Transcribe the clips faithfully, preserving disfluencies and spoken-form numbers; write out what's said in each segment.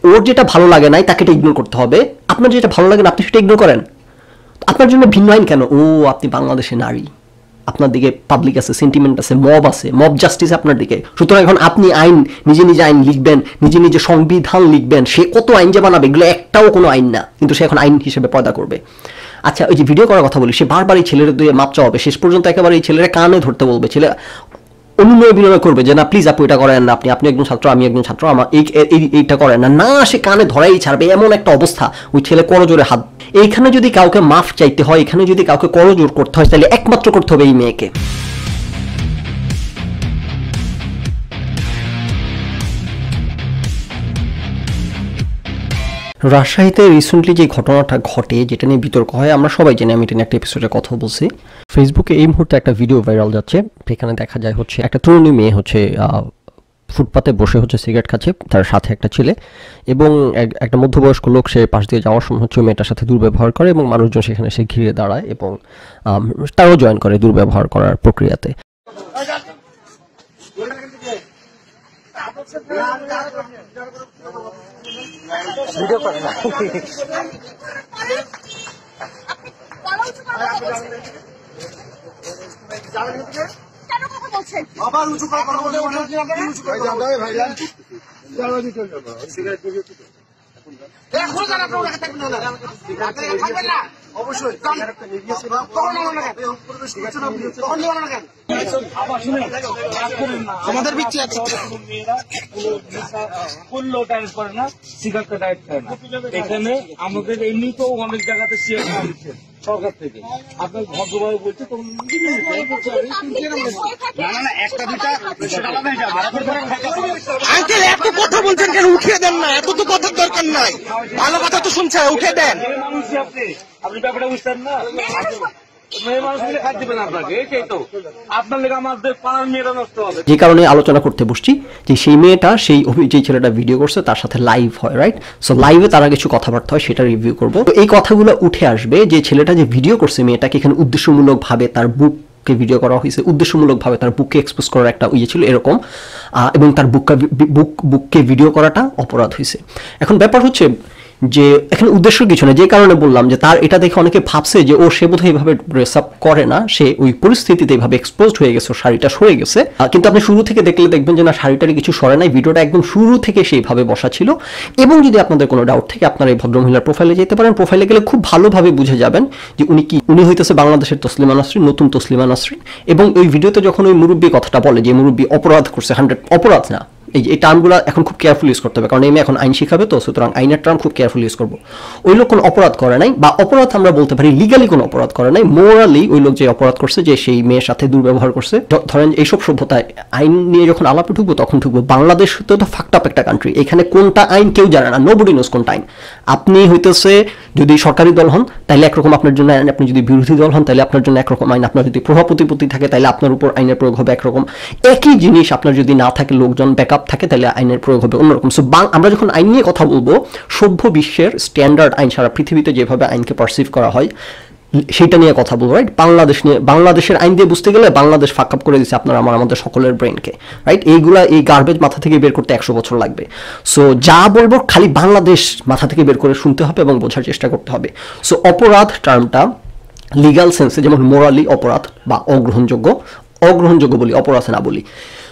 ওর যেটা ভালো লাগে নাই তাকে এটা ইগনোর করতে হবে, আপনার যেটা ভালো লাগে না আপনি সেটা ইগনোর করেন। আপনার জন্য ভিন্ন আইন কেন? ও আপনি বাংলাদেশে নারী, আপনার দিকে পাবলিক আছে, সেন্টিমেন্ট আছে, মব আছে, মব জাস্টিস আপনার দিকে, সুতরাং এখন আপনি আইন নিজে নিজে আইন লিখবেন, নিজে নিজে সংবিধান লিখবেন, সে কত আইন যে বানাবে, এগুলো একটাও কোনো আইন না, কিন্তু সে এখন আইন হিসেবে পয়দা করবে। আচ্ছা ওই যে ভিডিও করার কথা বলি, সে বারবার এই ছেলের দিয়ে মাপ চাওয়াবে, শেষ পর্যন্ত একেবারে এই ছেলেরা কানে ধরতে বলবে, ছেলে অনুনয় বিনয় করবে যে না প্লিজ আপু এটা করেন না, আপনি আপনি একজন ছাত্র আমি একজন ছাত্র, আমার এই এইটা করেন না, না সে কানে ধরাই ছাড়বে, এমন একটা অবস্থা ওই ছেলে করজোরে হাত। এইখানে যদি কাউকে মাফ চাইতে হয়, এখানে যদি কাউকে করজোর করতে হয়, তাহলে একমাত্র করতে হবে এই মেয়েকে। রাজশাহীতে রিসেন্টলি যে ঘটনাটা ঘটে, যেটা নিয়ে বিতর্ক হয়, আমরা সবাই জানি, আমি এটা নিয়ে একটা এপিসোডে কথা বলছি। ফেসবুকে এই মুহূর্তে একটা ভিডিও ভাইরাল যাচ্ছে, সেখানে দেখা যায় হচ্ছে একটা তরুণী মেয়ে হচ্ছে ফুটপাতে বসে হচ্ছে সিগারেট খাচ্ছে, তার সাথে একটা ছেলে এবং একটা মধ্যবয়স্ক লোক, সে পাশ দিয়ে যাওয়ার সময় হচ্ছে মেয়েটার সাথে দুর্ব্যবহার করে এবং মানুষজন সেখানে সে ঘিরে দাঁড়ায় এবং তারও জয়েন করে দুর্ব্যবহার করার প্রক্রিয়াতে। ভিডিও করে না আবার উঁচু করে কথা বলে ভাইজান সিগারেট এখন জানা তো রাখতে থাকবেন না অবশ্যই আমাদের বিচ্ছি আছে করলেও ডায়েট করে না, সিগারেটটা ডায়েট করে না। এখানে আমাদের এমনিতেও অনেক জায়গাতে শেয়ার করে দিচ্ছেন সরকার থেকে, আপনার ভদ্রভাবে বলছে একটা দুটা আঙ্কেল এত কথা বলছেন কেন? উঠিয়ে দেন না, এত তো কথার দরকার নাই, ভালো কথা তো শুনছে, উঠে দেন। আপনি আপনি ব্যাপারটা বুঝতেন না, যে কারণে আলোচনা করতে বসছি যে সেই মেয়েটা, সেই যে ছেলেটা ভিডিও করছে তার সাথে লাইভ হয়, রাইট? সো লাইভে তারা কিছু কথাবার্তা হয়, সেটা রিভিউ করবো। এই কথাগুলো উঠে আসবে যে ছেলেটা যে ভিডিও করছে মেয়েটাকে এখানে উদ্দেশ্যমূলক ভাবে তার বুক ভিডিও করা হয়েছে, উদ্দেশ্যমূলক ভাবে তার বুককে এক্সপোজ করার একটা ইয়ে ছিল এরকম, এবং তার বুককে বুক বুককে ভিডিও করাটা অপরাধ হয়েছে। এখন ব্যাপার হচ্ছে যে এখানে উদ্দেশ্য কিছু না, যে কারণে বললাম যে তার এটা দেখে অনেকে ভাবছে যে ও সে বোধহয় এইভাবে ড্রেস আপ করে না, সে ওই পরিস্থিতিতে এইভাবে এক্সপোজড হয়ে গেছে, শাড়িটা সরে গেছে। কিন্তু আপনি শুরু থেকে দেখলে দেখবেন যে না, শাড়িটার কিছু সরে নাই, ভিডিওটা একদম শুরু থেকে সেইভাবে বসা ছিল। এবং যদি আপনাদের কোনো ডাউট থাকে আপনারা এই ভদ্রমহিলার প্রোফাইলে যেতে পারেন, প্রোফাইলে গেলে খুব ভালোভাবে বুঝে যাবেন যে উনি কি, উনি হইতেছে বাংলাদেশের তসলিমা নাসরিন, নতুন তসলিমা নাসরিন। এবং ওই ভিডিওতে যখন ওই মুরব্বী কথাটা বলে যে মুরব্বী অপরাধ করছে, হান্ড্রেড অপরাধ না, এই এই টার্মগুলো এখন খুব কেয়ারফুল ইউজ করতে হবে, কারণ এমনি এখন আইন শিখাবে তো, সুতরাং আইনের টার্ম খুব কেয়ারফুল ইউজ করবো। ওই লোক কোনো অপরাধ করে নাই, বা অপরাধ আমরা বলতে পারি লিগালি কোনো অপরাধ করে নাই, মোরালি ওই লোক যে অপরাধ করছে, যে সেই মেয়ের সাথে দুর্ব্যবহার করছে। ধরেন এইসব সভ্যতায় আইন নিয়ে যখন আলাপে ঢুকবো তখন ঢুকবো, বাংলাদেশ তো ফাকড আপ একটা কান্ট্রি, এখানে কোনটা আইন কেউ জানে না, নোবডি নোজ কোনটা আইন। আপনি হইতেছে যদি সরকারি দল হন তাহলে একরকম আপনার জন্য আইন, আপনি যদি বিরোধী দল হন তাহলে আপনার জন্য একরকম আইন, আপনার যদি প্রভাব প্রতিপত্তি থাকে তাহলে আপনার উপর আইনের প্রয়োগ হবে একরকম। একই জিনিস আপনার যদি না থাকে, লোকজন ব্যাকআপ থাকে, তাহলে আইনের প্রয়োগ হবে অন্যরকম। সো আমরা যখন আইন নিয়ে কথা বলবো, সভ্য বিশ্বের স্ট্যান্ডার্ড আইন, সারা পৃথিবীতে যেভাবে আইনকে পারসিভ করা হয় সেটা নিয়ে কথা বলবো, রাইট? বাংলাদেশ নিয়ে, বাংলাদেশের আইন দিয়ে বুঝতে গেলে বাংলাদেশ ফাক আপ করে দিচ্ছে আপনার আমার আমাদের সকলের ব্রেনকে, রাইট? এইগুলা, এই গার্বেজ মাথা থেকে বের করতে একশো বছর লাগবে। সো যা বলবো খালি বাংলাদেশ মাথা থেকে বের করে শুনতে হবে এবং বোঝার চেষ্টা করতে হবে। সো অপরাধ টার্মটা লিগাল সেন্সে যেমন মোরালি অপরাধ বা অগ্রহণযোগ্য, অগ্রহণযোগ্য বলি, অপরাধ না বলি।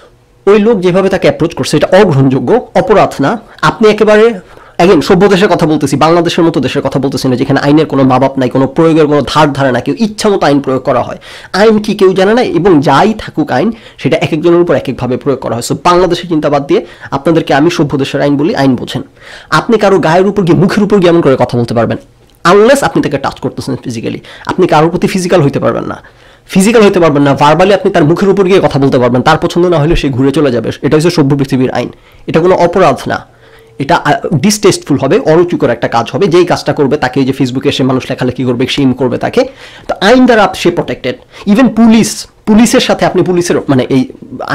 ওই লোক যেভাবে তাকে অ্যাপ্রোচ করছে এটা অগ্রহণযোগ্য, অপরাধ না। আপনি একেবারে এগেন সভ্য দেশের কথা বলতেছি, বাংলাদেশের মতো দেশের কথা বলতেছি না, যেখানে আইনের কোনো মা বাপ নাই, কোনো প্রয়োগের কোনো ধার ধারে না, কেউ ইচ্ছা মতো আইন প্রয়োগ করা হয়। আইন কি কেউ জানে না, এবং যাই থাকুক আইন সেটা এক একজনের উপর এক একভাবে প্রয়োগ করা হয়। সো বাংলাদেশের চিন্তাবাদ দিয়ে আপনাদেরকে আমি সভ্য দেশের আইন বলি, আইন বোঝেন। আপনি কারো গায়ের উপর গিয়ে, মুখের উপর গিয়ে এমন করে কথা বলতে পারবেন, আনলেস আপনি তাকে টাচ করতেছেন ফিজিক্যালি। আপনি কারোর প্রতি ফিজিক্যাল হইতে পারবেন না, ফিজিক্যাল হইতে পারবেন না, ভার্বালি আপনি তার মুখের উপর গিয়ে কথা বলতে পারবেন, তার পছন্দ না হলে সে ঘুরে চলে যাবে। এটা হচ্ছে সভ্য পৃথিবীর আইন, এটা কোনো অপরাধ না। এটা ডিসটেস্টফুল হবে, অরুচিকর একটা কাজ হবে, যেই কাজটা করবে তাকে যে ফেসবুকে এসে মানুষ লেখালেখি করবে, শেম করবে তাকে। তো আইন দ্বারা সে প্রোটেক্টেড। ইভেন পুলিশ, পুলিশের সাথে আপনি পুলিশের মানে এই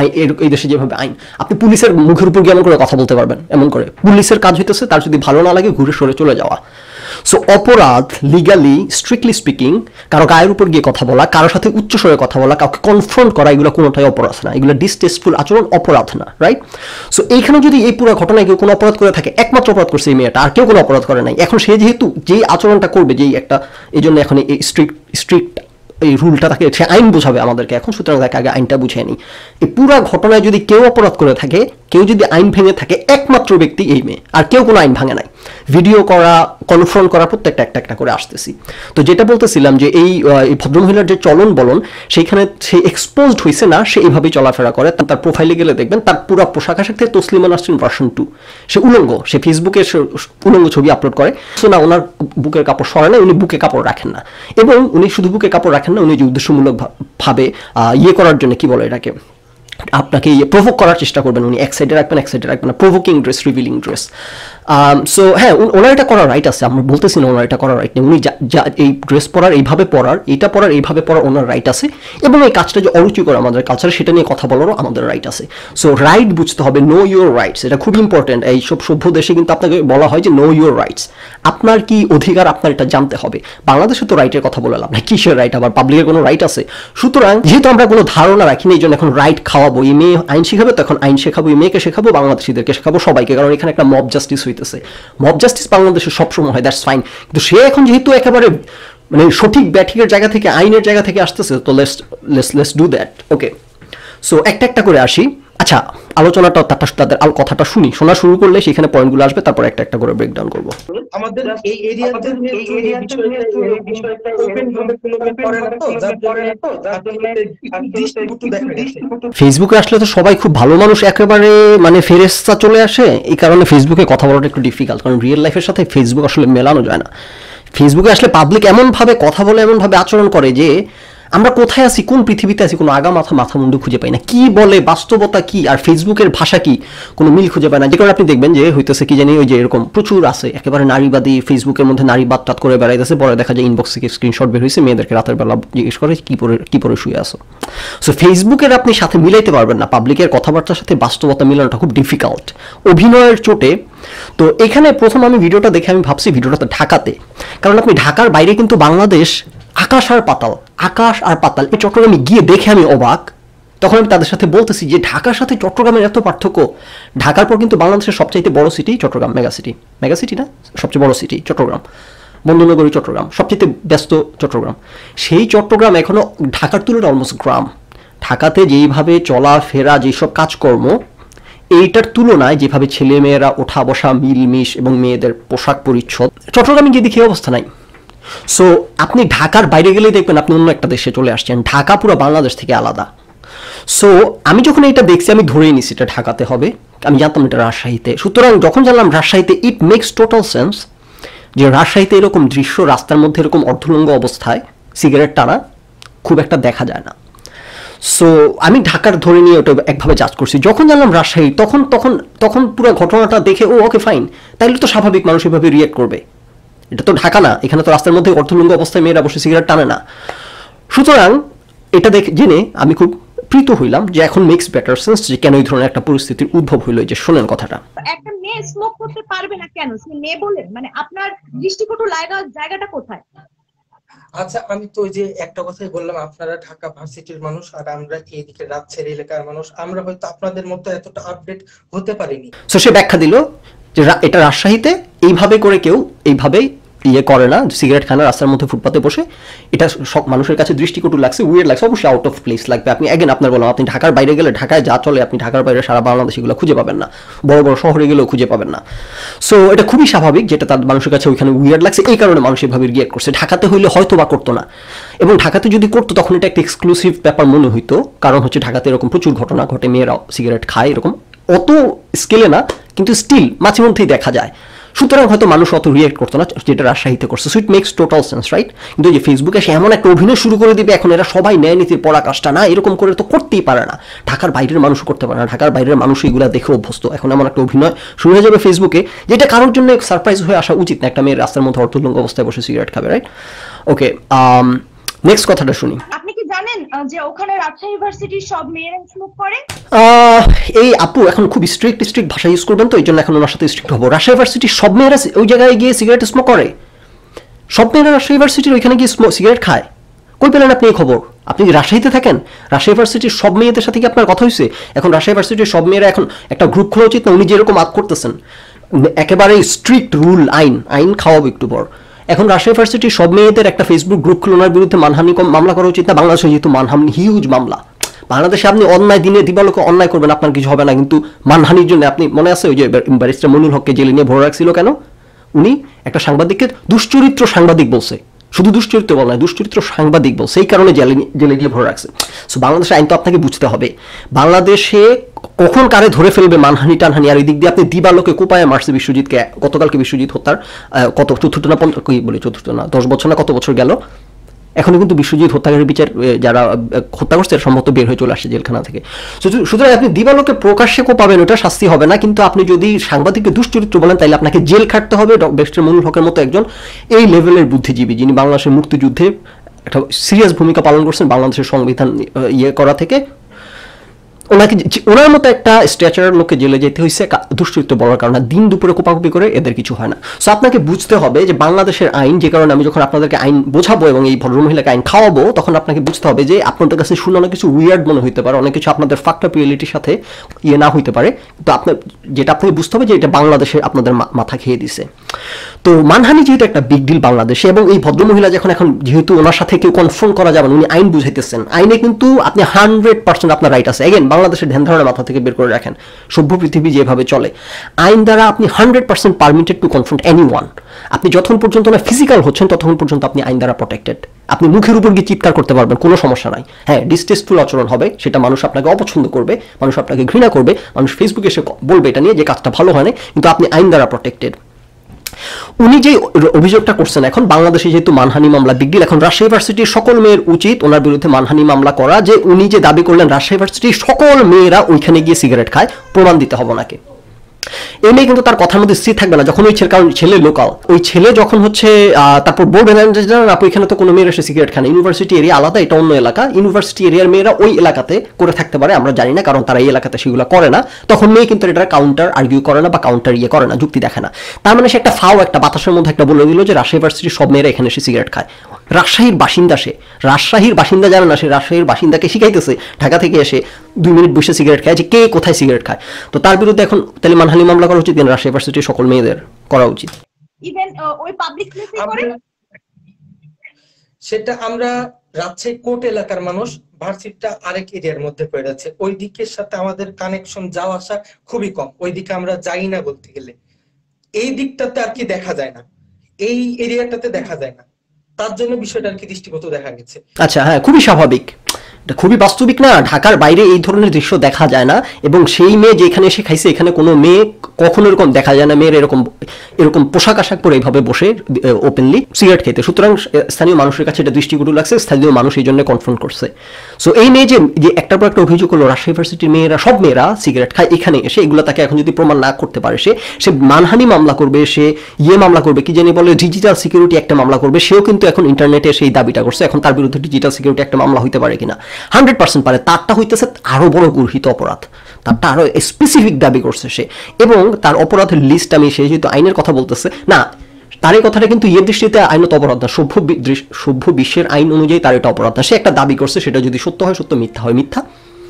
এই দেশে যেভাবে আইন, আপনি পুলিশের মুখের উপর গিয়ে এমন করে কথা বলতে পারবেন, এমন করে। পুলিশের কাজ হইতেছে তার যদি ভালো না লাগে ঘুরে সরে চলে যাওয়া। সো অপরাধ লিগালি স্ট্রিক্টলি স্পিকিং কারো গায়ের উপর গিয়ে কথা বলা, কারোর সাথে উচ্চস্বরে কথা বলা, কাউকে কনফ্রন্ট করা, এগুলো কোনোটাই অপরাধ না, এগুলো ডিসটেস্টফুল আচরণ, অপরাধ না, রাইট? সো এইখানে যদি এই পুরো ঘটনায় কেউ কোনো অপরাধ করে থাকে, একমাত্র অপরাধ করছে এই মেয়েটা, আর কেউ কোনো অপরাধ করে নাই। এখন সে যেহেতু যেই আচরণটা করবে, যেই একটা, এই জন্য এখন এই স্ট্রিক্ট স্ট্রিক্ট এই রুলটা তাকে, সে আইন বোঝাবে আমাদেরকে এখন, সুতরাং তাকে আগে আইনটা বুঝিয়ে নিই। এই পুরো ঘটনায় যদি কেউ অপরাধ করে থাকে, কেউ যদি আইন ভেঙে থাকে, একমাত্র ব্যক্তি এই মেয়ে, আর কেউ কোনো আইন ভাঙে নাই। ভিডিও করা, কনফ্রন্ট করা, প্রত্যেকটা একটা একটা করে আসতেছি। তো যেটা বলতেছিলাম যে এই ভদ্রমহিলার যে চলন বলন, সেইখানে সে এক্সপোজড হয়েছে না, সে এইভাবেই চলাফেরা করে। তার প্রোফাইলে গেলে দেখবেন তার পুরো পোশাক আশাক থেকে তসলিমা নাসরিন ভার্সন টু, সে উলঙ্গ, সে ফেসবুকে উলঙ্গ ছবি আপলোড করে। সো না, ওনার বুকের কাপড় সরে না, উনি বুকে কাপড় রাখেন না, এবং উনি শুধু বুকে কাপড় রাখেন না, উনি যে উদ্দেশ্যমূলক ভাবে ইয়ে করার জন্য, কি বলে এটাকে, আপনাকে প্রভোক করার চেষ্টা করবেন, উনি এক সাইডে রাখবেন, এক সাইডে রাখবেন না, provoking dress, revealing dress. So হ্যাঁ, ওনার এটা করার রাইট আছে, আমরা বলতেছি না ওনার এটা করার রাইট নেই। উনি যা এই ড্রেস পরার, এইভাবে পরার, এইটা পরার, এইভাবে পরার ওনার রাইট আছে, এবং এই কাজটা যে অরুচিকর আমাদের কালচারে, সেটা নিয়ে কথা বলারও আমাদের রাইট আছে। সো রাইট বুঝতে হবে, নো ইউর রাইটস, এটা খুব ইম্পর্টেন্ট। এই সব সভ্য দেশে কিন্তু আপনাকে বলা হয় যে নো ইউর রাইটস, আপনার কি অধিকার আপনার এটা জানতে হবে। বাংলাদেশে তো রাইটের কথা বলে লাভ নাই, কিসের রাইট, আবার পাবলিকের কোনো রাইট আছে? সুতরাং যেহেতু আমরা কোনো ধারণা রাখি না, এই জন্য এখন রাইট খাওয়াবো, এই মেয়ে আইন শেখাবে, তখন আইন শেখাবো, এই মেয়েকে শেখাবো, বাংলাদেশিদেরকে শেখাবো, সবাইকে, কারণ এখানে একটা মব জাস্টিস হইতেছে। মব জাস্টিস বাংলাদেশে সবসময় হয়, দ্যাটস ফাইন, কিন্তু সে এখন যেহেতু একেবারে মানে সঠিক ব্যাঠিকের জায়গা থেকে, আইনের জায়গা থেকে আসতেছে, তো let's let's let's do that. Okay, so একটা একটা করে আসি। আচ্ছা, আলোচনাটা তাদের আল কথাটা শুনি, শোনা শুরু করলে সেখানে পয়েন্টগুলো আসবে, তারপর একটা একটা করে ব্রেকডাউন করবো। আমাদের এই এরিয়াতে ফেসবুকে আসলে তো সবাই খুব ভালো মানুষ, একেবারে মানে ফেরেশতা চলে আসে, এই কারণে ফেসবুকে কথা বলাটা একটু ডিফিকাল্ট, কারণ রিয়েল লাইফের সাথে ফেসবুক আসলে মেলানো যায় না। ফেসবুকে আসলে পাবলিক এমনভাবে কথা বলে, এমনভাবে আচরণ করে যে আমরা কোথায় আছি, কোন পৃথিবীতে আছি, কোনো আগা মাথা মাথা মুন্ডু খুঁজে পাই না, কি বলে, বাস্তবতা কি আর ফেসবুকের ভাষা কি, কোনো মিল খুঁজে পায় না। যে কারণে আপনি দেখবেন যে হইতেছে কি জানি, ওই যে এরকম প্রচুর আছে একেবারে নারীবাদী, ফেসবুকের মধ্যে নারীবাদ টাত করে বেড়াইতেছে, পরে দেখা যায় ইনবক্স থেকে স্ক্রিনশট বের হয়েছে, মেয়েদেরকে রাতের বেলা জিজ্ঞেস করে কি পরে কি পরে শুয়ে আসো। সো ফেসবুকের আপনি সাথে মিলাইতে পারবেন না, পাবলিকের কথাবার্তার সাথে বাস্তবতা মিলানোটা খুব ডিফিকাল্ট অভিনয়ের চোটে। তো এখানে প্রথম আমি ভিডিওটা দেখে আমি ভাবছি ভিডিওটা তো ঢাকাতে, কারণ আপনি ঢাকার বাইরে কিন্তু বাংলাদেশ আকাশ আর পাতাল, আকাশ আর পাতাল। এই চট্টগ্রামে গিয়ে দেখে আমি অবাক, তখন আমি তাদের সাথে বলতেছি যে ঢাকার সাথে চট্টগ্রামের এত পার্থক্য। ঢাকার পর কিন্তু বাংলাদেশের সবচাইতে বড় city Chattogram, mega city, mega city না সবচেয়ে বড় সিটি চট্টগ্রাম, বন্দরনগরী চট্টগ্রাম, সবচেয়ে ব্যস্ত চট্টগ্রাম। সেই চট্টগ্রাম এখনো ঢাকার তুলনায় অলমোস্ট গ্রাম। ঢাকাতে যেইভাবে চলাফেরা, যেসব কাজকর্ম, এইটার তুলনায় যেভাবে ছেলে মেয়েরা ওঠা বসা, মিলমিশ এবং মেয়েদের পোশাক পরিচ্ছদ, চট্টগ্রামে গিয়ে দেখি অবস্থা নাই। সো আপনি ঢাকার বাইরে গেলেই দেখবেন আপনি অন্য একটা দেশে চলে আসছেন, ঢাকা পুরো বাংলাদেশ থেকে আলাদা। সো আমি যখন এটা দেখছি আমি ধরেই নিছি এটা ঢাকাতে হবে, আমি জানতাম এটা রাজশাহীতে। সুতরাং যখন জানলাম রাজশাহীতে, ইট মেক্স টোটাল সেন্স যে রাজশাহীতে এরকম দৃশ্য, রাস্তার মধ্যে এরকম অর্ধলঙ্গ অবস্থায় সিগারেট টানা খুব একটা দেখা যায় না। সো আমি ঢাকার ধরে নিয়ে ওটা একভাবে জাজ করছি। যখন জানলাম রাজশাহী, তখন তখন তখন পুরো ঘটনাটা দেখে ও ওকে ফাইন, তাইলে তো স্বাভাবিক মানুষ এভাবে রিয়েক্ট করবে, এটা তো ঢাকা না, এখানে তো রাস্তার মধ্যে অর্ধলঙ্গ অবস্থায় মেয়েরা বসে সিগারেট টানে না। সুতরাং এটা দেখে জেনে আমি খুব প্রীত হইলাম যে এখন মেক্স বেটার সেন্স যে কেন এই ধরনের একটা পরিস্থিতির উদ্ভব হইলো। যে শোনেন কথাটা, একটা মেয়ে স্মোক করতে পারবে না কেন? সে মেয়ে বলে, মানে আপনার দৃষ্টিকটু লাগা জায়গাটা কোথায়? আচ্ছা, আমি তো ওই যে একটা কথাই বললাম, আপনারা ঢাকা ভার্সিটির মানুষ আর আমরা এইদিকে রাজশাহী এলাকার মানুষ, আমরা হয়তো আপনাদের মতো এতটা আপডেট হতে পারিনি। সো সে ব্যাখ্যা দিল যে এটা রাজশাহীতে এইভাবে করে কেউ এইভাবেই ইয়ে করে না, সিগারেট খানা রাস্তার মধ্যে ফুটপাতে বসে, এটা সব মানুষের কাছে দৃষ্টিকটু লাগছে, উইয়ার্ড লাগছে, অবশ্যই আউট অফ প্লেস লাগবে। আপনি এগেন আপনার বললাম, আপনি ঢাকার বাইরে গেলে, ঢাকায় যা চলে আপনি ঢাকার বাইরে সারা বাংলাদেশ এগুলো খুঁজে পাবেন না, বড় বড় শহরে গেলেও খুঁজে পাবেন না। সো এটা খুবই স্বাভাবিক, যেটা তার মানুষের কাছে ওইখানে উইয়ার্ড লাগছে, এই কারণে মানুষ এভাবে রিয়েক্ট করছে। ঢাকাতে হইলে হয়তো বা করতো না, এবং ঢাকাতে যদি করতো তখন এটা একটা এক্সক্লুসিভ ব্যাপার মনে হইতো, কারণ হচ্ছে ঢাকাতে এরকম প্রচুর ঘটনা ঘটে, মেয়েরাও সিগারেট খায়, এরকম অত স্কেলে না, কিন্তু স্টিল মাঝে মধ্যেই দেখা যায়। সুতরাং হয়তো মানুষ অত রিয়েক্ট করতো না, যেটা রাজশাহীতে করছে। So it makes total sense, right? কিন্তু যে ফেসবুকে এসে এমন একটা অভিনয় শুরু করে দিবে, এখন এরা সবাই ন্যায় নীতির পরাকাষ্ঠা, না এরকম করে তো করতেই পারে না, ঢাকার বাইরের মানুষও করতে পারে না, ঢাকার বাইরের মানুষ এগুলো দেখে অভ্যস্ত। এখন এমন একটা অভিনয় শুরু হয়ে যাবে ফেসবুকে, যেটা কারোর জন্য সারপ্রাইজ হয়ে আসা উচিত না। একটা মেয়ের রাস্তার মধ্যে অর্ধলঙ্গ অবস্থায় বসে সিগারেট খাবে, রাইট? ওকে, নেক্সট কথাটা শুনি। আপনি কি জানেন যে ওখানে রাজশাহী ইউনিভার্সিটির সব মেয়েরা স্মোক করে? এই আপু এখন খুব স্ট্রিক্ট স্ট্রিক্ট ভাষা ইউজ করবেন, তো এই জন্য এখন ওনার সাথে স্ট্রিক্ট হবো। রাজশাহী ইউনিভার্সিটির সব মেয়েরা ওই জায়গায় গিয়ে সিগারেট স্মোক করে? সব মেয়েরা রাজশাহী ইউনিভার্সিটির ওইখানে গিয়ে সিগারেট খায়? কই পেলেন আপনি এই খবর? আপনি কি রাজশাহীতে থাকেন? রাজশাহী ইউনিভার্সিটির সব মেয়েদের সাথে কি আপনার কথা হয়েছে? এখন রাজশাহী ইউনিভার্সিটির সব মেয়েরা এখন একটা গ্রুপ খোলা উচিত না? উনি যেরকম আদ করতেছেন, একেবারে স্ট্রিক্ট রুল, আইন আইন খাওয়াবো একটু পর। এখন রাজশাহী ইউনিভার্সিটির সব মেয়েদের একটা ফেসবুক গ্রুপ খুলনার বিরুদ্ধে মানহানি মামলা করা উচিত না? বাংলাদেশে যেহেতু মানহানি হিউজ মামলা, বাংলাদেশে আপনি অন্যায় দিনে দিবালোকে অন্যায় করবেন, আপনার কিছু হবে না, কিন্তু মানহানির জন্য আপনি মনে আছে ওই যে ব্যারিস্টার মনির হককে জেলে নিয়ে ভরে রাখছিল কেন? উনি একটা সাংবাদিককে দুশ্চরিত্র সাংবাদিক বলছে, শুধু দুশ্চরিত্র বল নয়, দুশ্চরিত্র সাংবাদিক বলছে, সেই কারণে জেলে জেলে দিয়ে ভরে রাখছে। সো বাংলাদেশের আইন তো আপনাকে বুঝতে হবে, বাংলাদেশে কখন কারে ধরে ফেলবে মানহানি টানহানি। আর এই দিক দিয়ে আপনি দিবালোকে কোপায় মারছে বিশ্বজিৎকে, গতকালকে বিশ্বজিৎ হত্যার কত চতুর্থ না কি বলি চতুর্থ না দশ বছর না কত বছর গেল, এখনো কিন্তু বিশ্বজিৎ হত্যাকারীর বিচার যারা হত্যা করছে সম্ভবত বের হয়ে চলে আসছে জেলখানা থেকে। সুতরাং আপনি দিবালোকে প্রকাশ্যে কোপাবেন, ওটা শাস্তি হবে না, কিন্তু আপনি যদি সাংবাদিককে দুশ্চরিত্র বলেন তাহলে আপনাকে জেল খাটতে হবে। ব্যারিস্টার মনিরুল হকের মতো একজন এই লেভেলের বুদ্ধিজীবী, যিনি বাংলাদেশের মুক্তিযুদ্ধে একটা সিরিয়াস ভূমিকা পালন করছেন, বাংলাদেশের সংবিধান ইয়ে করা থেকে, ওনাকে ওনার মতো একটা স্ট্যাচারের লোককে জেলে যেতে হয়েছে দুশ্চরিত্র বলার কারণে। দিন দুপুরে কোপাকুপি করে এদের কিছু হয় না। সো আপনাকে বুঝতে হবে যে বাংলাদেশের আইন, যে কারণে আমি যখন আপনাদেরকে আইন বোঝাবো এবং এই ভদ্রমহিলাকে আইন খাওয়াবো, তখন আপনাকে বুঝতে হবে যে আপনাদের কাছে শুনে অনেক কিছু উইয়ার্ড মনে হতে পারে, অনেক কিছু আপনাদের ফ্যাক্ট রিয়েলিটির সাথে ইয়ে না হইতে পারে, কিন্তু আপনার যেটা আপনাকে বুঝতে হবে যে এটা বাংলাদেশে আপনাদের মাথা খেয়ে দিছে। তো মানহানি যেহেতু একটা বিগ ডিল বাংলাদেশে, এবং এই ভদ্রমহিলা যখন এখন যেহেতু ওনার সাথে কেউ কনফার্ম করা যাবে, উনি আইন বুঝাইতেছেন, আইনে কিন্তু আপনি হান্ড্রেড পার্সেন্ট আপনার রাইট আছে। এগেন বাংলাদেশের ধ্যান ধারণা মাথা থেকে বের করে রাখেন, সভ্য পৃথিবী যেভাবে চলে আইন দ্বারা আপনি hundred percent permitted to confront anyone. আপনি যতক্ষণ পর্যন্ত না ফিজিক্যাল হচ্ছেন ততক্ষণ পর্যন্ত আপনি আইন দ্বারা প্রোটেক্টেড। আপনি মুখের উপর গিয়ে চিৎকার করতে পারবেন, কোনো সমস্যা নাই। হ্যাঁ, ডিসটেস্টফুল আচরণ হবে, সেটা মানুষ আপনাকে অপছন্দ করবে, মানুষ আপনাকে ঘৃণা করবে, মানুষ ফেসবুকে এসে বলবে এটা নিয়ে যে কাজটা ভালো হয় না, কিন্তু আপনি আইন দ্বারা প্রোটেক্টেড। উনি যে অভিযোগটা করছেন এখন বাংলাদেশে যেহেতু মানহানি মামলা বিগ ডিল, এখন রাজশাহী ইউনিভার্সিটির সকল মেয়ের উচিত ওনার বিরুদ্ধে মানহানি মামলা করা। যে উনি যে দাবি করলেন রাজশাহী ইউনিভার্সিটির সকল মেয়েরা ওইখানে গিয়ে সিগারেট খায়, প্রমাণ দিতে হবে ওনাকে। এই মেয়ে কিন্তু তার কথার মধ্যে স্থির থাকবে না যখন ওই ছেলে, কারণ ছেলে লোকাল, ওই ছেলে যখন হচ্ছে তারপর বলবেন জানেন আপু এখানে তো কোনো মেয়েরা এসে সিগারেট খায় না, ইউনিভার্সিটি এরিয়া আলাদা, এটা অন্য এলাকা, ইউনিভার্সিটি এরিয়ার মেয়েরা ওই এলাকাতে করে থাকতে পারে, আমরা জানি না, কারণ তারা এই এলাকাতে সেগুলো করে না। তখন মেয়ে কিন্তু এটা কাউন্টার আর্গিউ করে না বা কাউন্টার ইয়ে করে না, যুক্তি দেখে না। তার মানে সে একটা ফাও, একটা বাতাসের মধ্যে একটা বলে দিল যে রাজশাহী ইউনিভার্সিটির সব মেয়েরা এখানে এসে সিগারেট খায়। রাজশাহীর বাসিন্দা, সে রাজশাহীর বাসিন্দা জানে না, সে রাজশাহীর বাসিন্দাকে শিখাইতেছে ঢাকা থেকে এসে দুই মিনিট বসে সিগারেট খায়, যে কে কোথায় সিগারেট খায়। তো তার বিরুদ্ধে এখন তাহলে মানহানি মামলা করা উচিত, রাজশাহী ইউনিভার্সিটির সকল মেয়েদের করা উচিত। ইভেন ওই পাবলিক প্লেসে করে সেটা আমরা রাজশাহী কোর্ট এলাকার মানুষ, ভার্সিটিটা আরেক এরিয়ার মধ্যে পড়ে আছে, ওই দিকের সাথে আমাদের কানেকশন যাওয়া আসা খুবই কম, ওই দিকে আমরা যাই না বলতে গেলে। এই দিকটাতে আর কি দেখা যায় না, এই এরিয়াটাতে দেখা যায় না, তার জন্য বিষয়টা আর কি দৃষ্টিগত দেখা গেছে। আচ্ছা, হ্যাঁ, খুবই স্বাভাবিক, খুবই বাস্তবিক না, ঢাকার বাইরে এই ধরনের দৃশ্য দেখা যায় না। এবং সেই মেয়ে যেখানে এসে খাইছে, এখানে কোনো মেয়ে কখনো এরকম দেখা যায় না মেয়ের এরকম এরকম পোশাক আশাক পরে এইভাবে বসে ওপেনলি সিগারেট খেতে। সুতরাং স্থানীয় মানুষের কাছে এটা দৃষ্টিকটু লাগছে, স্থানীয় মানুষ এই জন্য কনফ্রন্ট করছে। সো এই মেয়ে যে যে একটার পর একটা অভিযোগ করলো রাজশাহী ইউনিভার্সিটির মেয়েরা, সব মেয়েরা সিগারেট খায় এখানে এসে, এগুলো তাকে এখন যদি প্রমাণ না করতে পারে, সে সে মানহানি মামলা করবে, সে ইয়ে মামলা করবে, কি জানি বলে ডিজিটাল সিকিউরিটি একটা মামলা করবে। সেও কিন্তু এখন ইন্টারনেটে সেই দাবিটা করছে, এখন তার বিরুদ্ধে ডিজিটাল সিকিউরিটি একটা মামলা হইতে পারে কিনা, হান্ড্রেড পার্সেন্ট পারে। তারটা হইতেছে আরো বড় গর্হিত অপরাধ, তারটা আরো স্পেসিফিক দাবি করছে সে, এবং তার অপরাধের লিস্ট আমি, সে যেহেতু আইনের কথা বলতেছে না, তার এই কথাটা কিন্তু ইয়ের দৃষ্টিতে আইনত অপরাধ না, সভ্য সভ্য বিশ্বের আইন অনুযায়ী তার এটা অপরাধ না। সে একটা দাবি করছে, সেটা যদি সত্য হয় সত্য, মিথ্যা হয় মিথ্যা।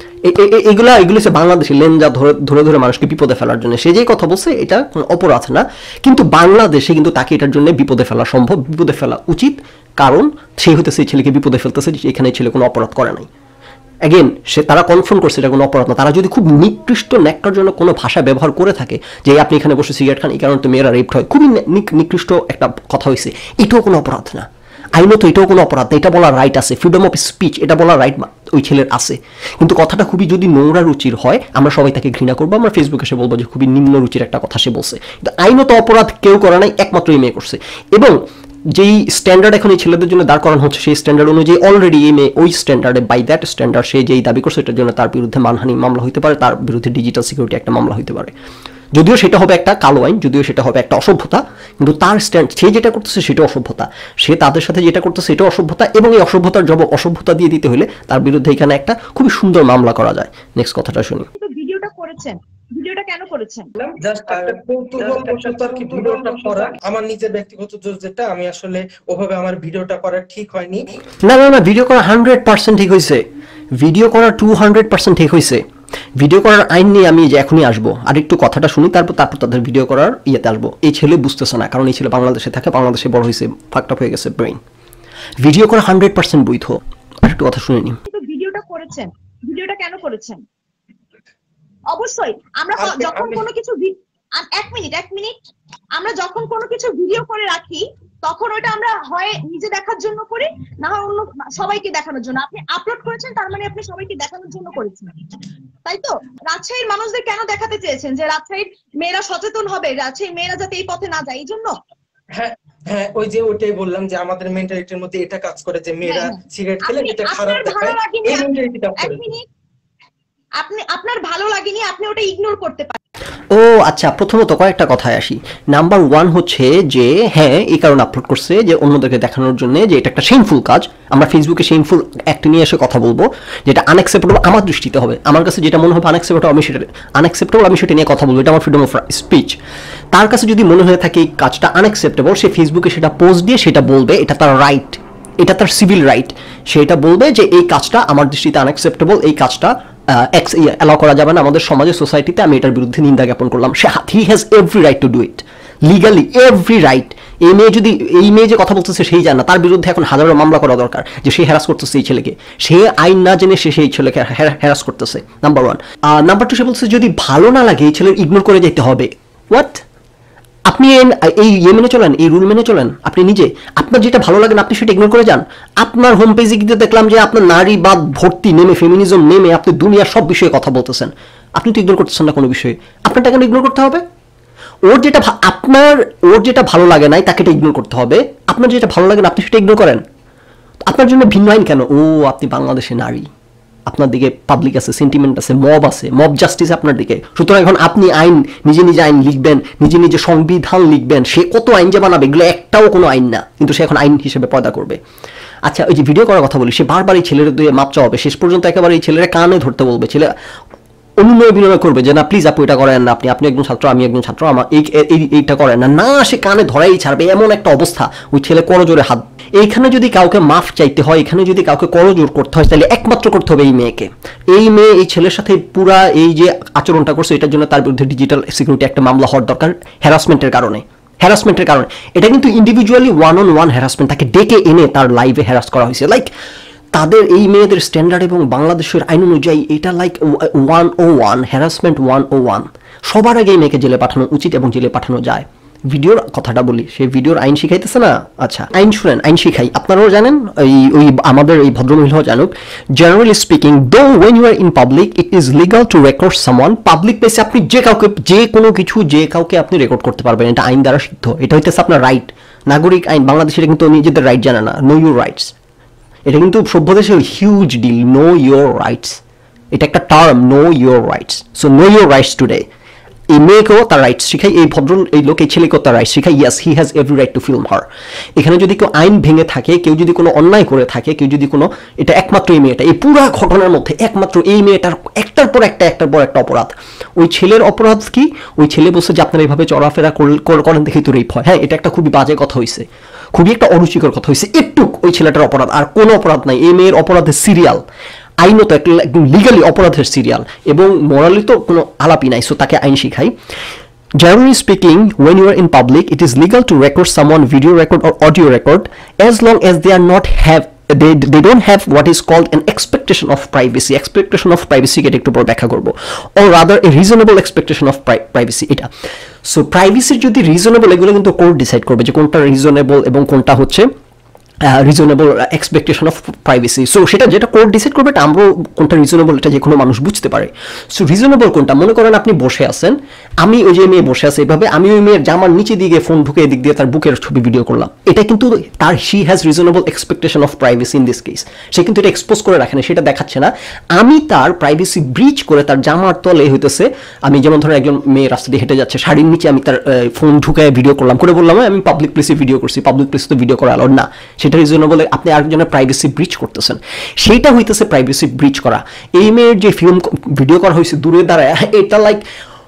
এগুলা এগুলো হচ্ছে বাংলাদেশে লেনজা ধরে ধরে ধরে মানুষকে বিপদে ফেলার জন্য সে যে কথা বলছে, এটা অপরাধ না। কিন্তু বাংলাদেশে কিন্তু তাকে এটার জন্য বিপদে ফেলা সম্ভব, বিপদে ফেলা উচিত, কারণ সে হয়তো সেই ছেলেকে বিপদে ফেলতেছে, এখানে ছেলে কোনো অপরাধ করে নাই। অ্যাগেন সে তারা কনফার্ম করছে এটা কোনো অপরাধ না। তারা যদি খুব নিকৃষ্ট ন্যাক্কার জন্য কোনো ভাষা ব্যবহার করে থাকে, যে আপনি এখানে বসে সিগারেট খান এই কারণে তো মেয়েরা রেপড হয়, খুবই নিকৃষ্ট একটা কথা হয়েছে, এটাও কোনো অপরাধ না, আইনত এটাও কোনো অপরাধ না, এটা বলার রাইট আছে, ফ্রিডম অফ স্পিচ এটা বলার রাইট ওই ছেলের আছে। কিন্তু কথাটা খুবই যদি নোংরা রুচির হয়, আমরা সবাই তাকে ঘৃণা করবো, আমরা ফেসবুকে এসে বলবো যে খুবই নিম্ন রুচির একটা কথা সে বলছে। কিন্তু আইনত অপরাধ কেউ করে নাই, একমাত্র এই মেয়ে করছে। এবং যেই স্ট্যান্ডার্ড এখন এই ছেলেদের জন্য দাঁড় করানো হচ্ছে, সেই স্ট্যান্ডার্ড অনুযায়ী অলরেডি এই মেয়ে ওই স্ট্যান্ডার্ডে, বাই দ্যাট স্ট্যান্ডার্ড সে যেই দাবি করছে, এটার জন্য তার বিরুদ্ধে মানহানি মামলা হতে পারে, তার বিরুদ্ধে ডিজিটাল সিকিউরিটি একটা মামলা হতে পারে। যদিও সেটা হবে একটা কালো আইন, যদিও সেটা হবে একটা অসভ্যতা, কিন্তু তার স্ট্যান্ড, সে যেটা করতেছে সেটা অসভ্যতা, সে তাদের সাথে যেটা করতেছে সেটা অসভ্যতা, এবং এই অসভ্যতার জবাব অসভ্যতা দিয়ে দিতে হলে তার বিরুদ্ধে এখানে একটা খুবই সুন্দর মামলা করা যায়। নেক্সট কথাটা শুনি। ভিডিওটা করেছেন ভিডিওটা কেন করেছেন? জাস্ট একটা কৌতূহল বশত আর কি ভিডিওটা করা। আমার নিজের ব্যক্তিগত দোষ যেটা, আমি আসলে ওভাবে আমার ভিডিওটা করা ঠিক হয়নি। না না না, ভিডিও করা হান্ড্রেড পার্সেন্ট ঠিক হয়েছে, ভিডিও করা টু হান্ড্রেড পার্সেন্ট ঠিক হয়েছে। ভিডিও করার আইন নিয়ে আমি যে এখনই আসবো, আর একটু কথাটা শুনি, তারপর তারপর তাদের ভিডিও করার ইয়েতে আসবো। এই ছেলে বুঝতেছে না, কারণ এই ছেলে বাংলাদেশে থাকে, বাংলাদেশে বড় হয়েছে, ফাকড আপ হয়ে গেছে ব্রেইন। ভিডিও করা হান্ড্রেড পার্সেন্ট বৈধ। আর একটু কথা শুনে নি। ভিডিওটা করেছেন, ভিডিওটা কেন করেছেন? অবশ্যই আমরা যখন কোনো কিছু, এক মিনিট এক মিনিট আমরা যখন কোনো কিছু ভিডিও করে রাখি তখন ওটা আমরা হয় নিজে দেখার জন্য করি, না হয় অন্য সবাইকে দেখানোর জন্য। আপনি আপলোড করেছেন, তার মানে আপনি সবাইকে দেখানোর জন্য করেছেন, তাই তো? রাজশাহীর মানুষদের কেন দেখাতে চেয়েছেন? যে রাজশাহীর মেয়েরা সচেতন হবে, রাজশাহীর মেয়েরা যাতে এই পথে না যায়, এই জন্য? হ্যাঁ হ্যাঁ, ওই যে ওইটাই বললাম যে আমাদের মেন্টালিটির মধ্যে এটা কাজ করে যে মেয়েরা সিগারেট খেলে এটা খারাপ দেখায়, এই মেন্টালিটি কাজ করে। আপনি আপনার ভালো লাগেনি, আপনি ওটা ইগনোর করতে পারেন। ও আচ্ছা, প্রথমত কয়েকটা কথায় আসি। নাম্বার ওয়ান হচ্ছে যে হ্যাঁ, এই কারণে আপলোড করছে যে অন্যদেরকে দেখানোর জন্য যে এটা একটা শেমফুল কাজ। আমরা ফেসবুকে শেমফুল অ্যাক্ট নিয়ে এসে কথা বলবো, যেটা আনএক্সেপ্টেবল আমার দৃষ্টিতে হবে। আমার কাছে যেটা মনে হবে আনএক্সেপ্টেবল, আমি সেটা আনএক্সেপ্টেবল আমি সেটা নিয়ে কথা বলবো, এটা আমার ফ্রিডম অফ স্পিচ। তার কাছে যদি মনে হয়ে থাকে এই কাজটা আনএক্সেপ্টেবল, সে ফেসবুকে সেটা পোস্ট দিয়ে সেটা বলবে, এটা তার রাইট, এটা তার সিভিল রাইট। সেটা বলবে যে এই কাজটা আমার দৃষ্টিতে আনএক্সেপ্টেবল, এই কাজটা এক্স অ্যালাউ করা যাবে না আমাদের সমাজে, সোসাইটিতে, আমি এটার বিরুদ্ধে নিন্দা জ্ঞাপন করলাম। সে he has every right to do it, legally every right. এই মেয়ে যদি, এই মেয়ে যে কথা বলতেছে সেই জানে না, তার বিরুদ্ধে এখন হাজারো মামলা করা দরকার যে সে হ্যারাস করতেছে এই ছেলেকে, সে আইন না জেনে সে সেই ছেলেকে হ্যারাস করতেছে, নাম্বার ওয়ান। নাম্বার টু, সে বলছে যদি ভালো না লাগে এই ছেলের ইগনোর করে যেতে হবে। হোয়াট? আপনি এই ইয়ে মেনে চলেন, এই রুল মেনে চলেন, আপনি নিজে আপনার যেটা ভালো লাগে না আপনি সেটা ইগনোর করে যান। আপনার হোম পেজে গিয়ে দেখলাম যে আপনার নারীবাদ ভর্তি নেমে, ফেমিনিজম নেমে আপনি দুনিয়ার সব বিষয়ে কথা বলতেছেন, আপনি তো ইগনোর করতেছেন না কোনো বিষয়ে। আপনারটা কেন ইগনোর করতে হবে? ওর যেটা আপনার, ওর যেটা ভালো লাগে নাই তাকে এটা ইগনোর করতে হবে। আপনার যেটা ভালো লাগে না আপনি সেটা ইগনোর করেন। আপনার জন্য ভিন্ন আইন কেন? ও আপনি বাংলাদেশে নারী, আপনার দিকে পাবলিক আছে, সেন্টিমেন্ট আছে, মব আছে, মব জাস্টিস আপনার দিকে। সুতরাং এখন আপনি আইন, নিজে নিজে আইন লিখবেন, নিজে নিজে সংবিধান লিখবেন। সে কত আইন যে বানাবে, এগুলো একটাও কোনো আইন না, কিন্তু সে এখন আইন হিসেবে পয়দা করবে। আচ্ছা, ওই যে ভিডিও করার কথা বলি, সে বারবার এই ছেলের দিয়ে মাপ চাওয়াবে, শেষ পর্যন্ত একেবারে এই ছেলেরা কানে ধরতে বলবে, ছেলে অনুনয় বিনয় করবে যে না প্লিজ আপু এটা করেন না, আপনি আপনি একজন ছাত্র, আমি একজন ছাত্র, আমার এই এইটা করেন না। না, সে কানে ধরাই ছাড়বে, এমন একটা অবস্থা। ওই ছেলে করজোরে হাত। এইখানে যদি কাউকে মাফ চাইতে হয়, এখানে যদি কাউকে করজোর করতে হয়, তাহলে একমাত্র করতে হবে এই মেয়েকে। এই মেয়ে এই ছেলের সাথে পুরা এই যে আচরণটা করছে, এটার জন্য তার বিরুদ্ধে ডিজিটাল সিকিউরিটি একটা মামলা হওয়ার দরকার, হ্যারাসমেন্টের কারণে। হ্যারাসমেন্টের কারণে এটা কিন্তু individually one on one harassment, তাকে ডেকে এনে তার লাইভে হ্যারাস করা হয়েছে। লাইক তাদের এই মেয়েদের স্ট্যান্ডার্ড এবং বাংলাদেশের আইন অনুযায়ী এটা লাইক ওয়ান ও ওয়ান হ্যারাসমেন্ট, ওয়ান ও ওয়ান। সবার আগে এই মেয়েকে জেলে পাঠানো উচিত এবং জেলে পাঠানো যায়। ভিডিওর কথাটা বলি, সেই ভিডিওর আইন শিখাইতেছে না। আচ্ছা, আইন শুনেন, আইন শিখাই, আপনারাও জানেন, ওই ওই আমাদের এই ভদ্রমহিলাও জানুক। Generally speaking, though when you are in public it is legal to record someone. Public প্লেসে আপনি যে কাউকে, যে কোনো কিছু, যে কাউকে আপনি রেকর্ড করতে পারবেন, এটা আইন দ্বারা সিদ্ধ। এটা হইতেছে আপনার রাইট, নাগরিক আইন। বাংলাদেশের কিন্তু নিজেদের রাইট জানে না, নো ইউর রাইটস। এটা কিন্তু সভ্য দেশে huge deal, know your rights. এটা একটা term, know your rights. So know your rights today. এই মেয়েকেও তার রাইটস শিখাই, এই ভদ্র এই লোক এই ছেলেকেও তার রাইটস শিখাই। Yes, he has every right to film her. এখানে যদি কেউ আইন ভেঙে থাকে, কেউ যদি কোনো অন্যায় করে থাকে, কেউ যদি কোনো, এটা একমাত্র এই মেয়েটা, এই পুরো ঘটনার মধ্যে একমাত্র এই মেয়েটার একটার পর একটা একটার পর একটা অপরাধ। ওই ছেলের অপরাধ কি? ওই ছেলে বলছে যে আপনারা এইভাবে চলাফেরা করেন দেখেই তো রেপ হয়। হ্যাঁ, এটা একটা খুবই বাজে কথা হয়েছে, খুবই একটা অরুচিকর কথা হয়েছে। একটু ওই ছেলেটার অপরাধ, আর কোনো অপরাধ নাই। এই মেয়ের অপরাধের সিরিয়াল, আইনত একদম লিগালি অপরাধের সিরিয়াল, এবং মোরালি তো কোনো আলাপই নাই। সো তাকে আইন শিখাই। Generally speaking, when you are in public, it is legal to record someone video record or audio record as long as they are not have they they don't have what is called an expectation of privacy. Expectation of privacy কে একটু পর ব্যাখ্যা করব, or rather a reasonable expectation of pri privacy এটা। So privacy যদি reasonable, এগুলো কিন্তু court decide করবে যে কোনটা রিজনেবল এবং কোনটা হচ্ছে reasonable expectation of privacy. So সেটা যেটা কোর্ট ডিসাইড করবে, এটা আমরাও কোনটা রিজনেবল এটা যে কোনো মানুষ বুঝতে পারে। সো রিজনেবল কোনটা, মনে করেন আপনি বসে আছেন, আমি ওই যে মেয়ে বসে আছে এইভাবে, আমি ওই মেয়ের জামার নিচে দিকে ফোন ঢুকে এদিক দিয়ে তার বুকের ছবি ভিডিও করলাম, এটা কিন্তু তার she has reasonable expectation of privacy in this case. সে কিন্তু এটা এক্সপোজ করে রাখে না, সেটা দেখাচ্ছে না। আমি তার প্রাইভেসি ব্রিচ করে তার জামার তলে হইতেছে, আমি যেমন ধরেন একজন মেয়ে রাস্তা দিয়ে হেঁটে যাচ্ছে, শাড়ির নিচে আমি তার ফোন ঢুকায় ভিডিও করলাম, করে বললাম আমি পাবলিক প্লেসে ভিডিও করছি, পাবলিক প্লেসে তো ভিডিও করা অ্যালাউড না, সেটা রিজনেবল। আপনি আরেকজনের প্রাইভেসি ব্রিচ করতেছেন, সেইটা হইতেছে প্রাইভেসি ব্রিচ করা। এই মেয়ের যে ফিল্ম ভিডিও করা হয়েছে দূরে দাঁড়ায়, এটা like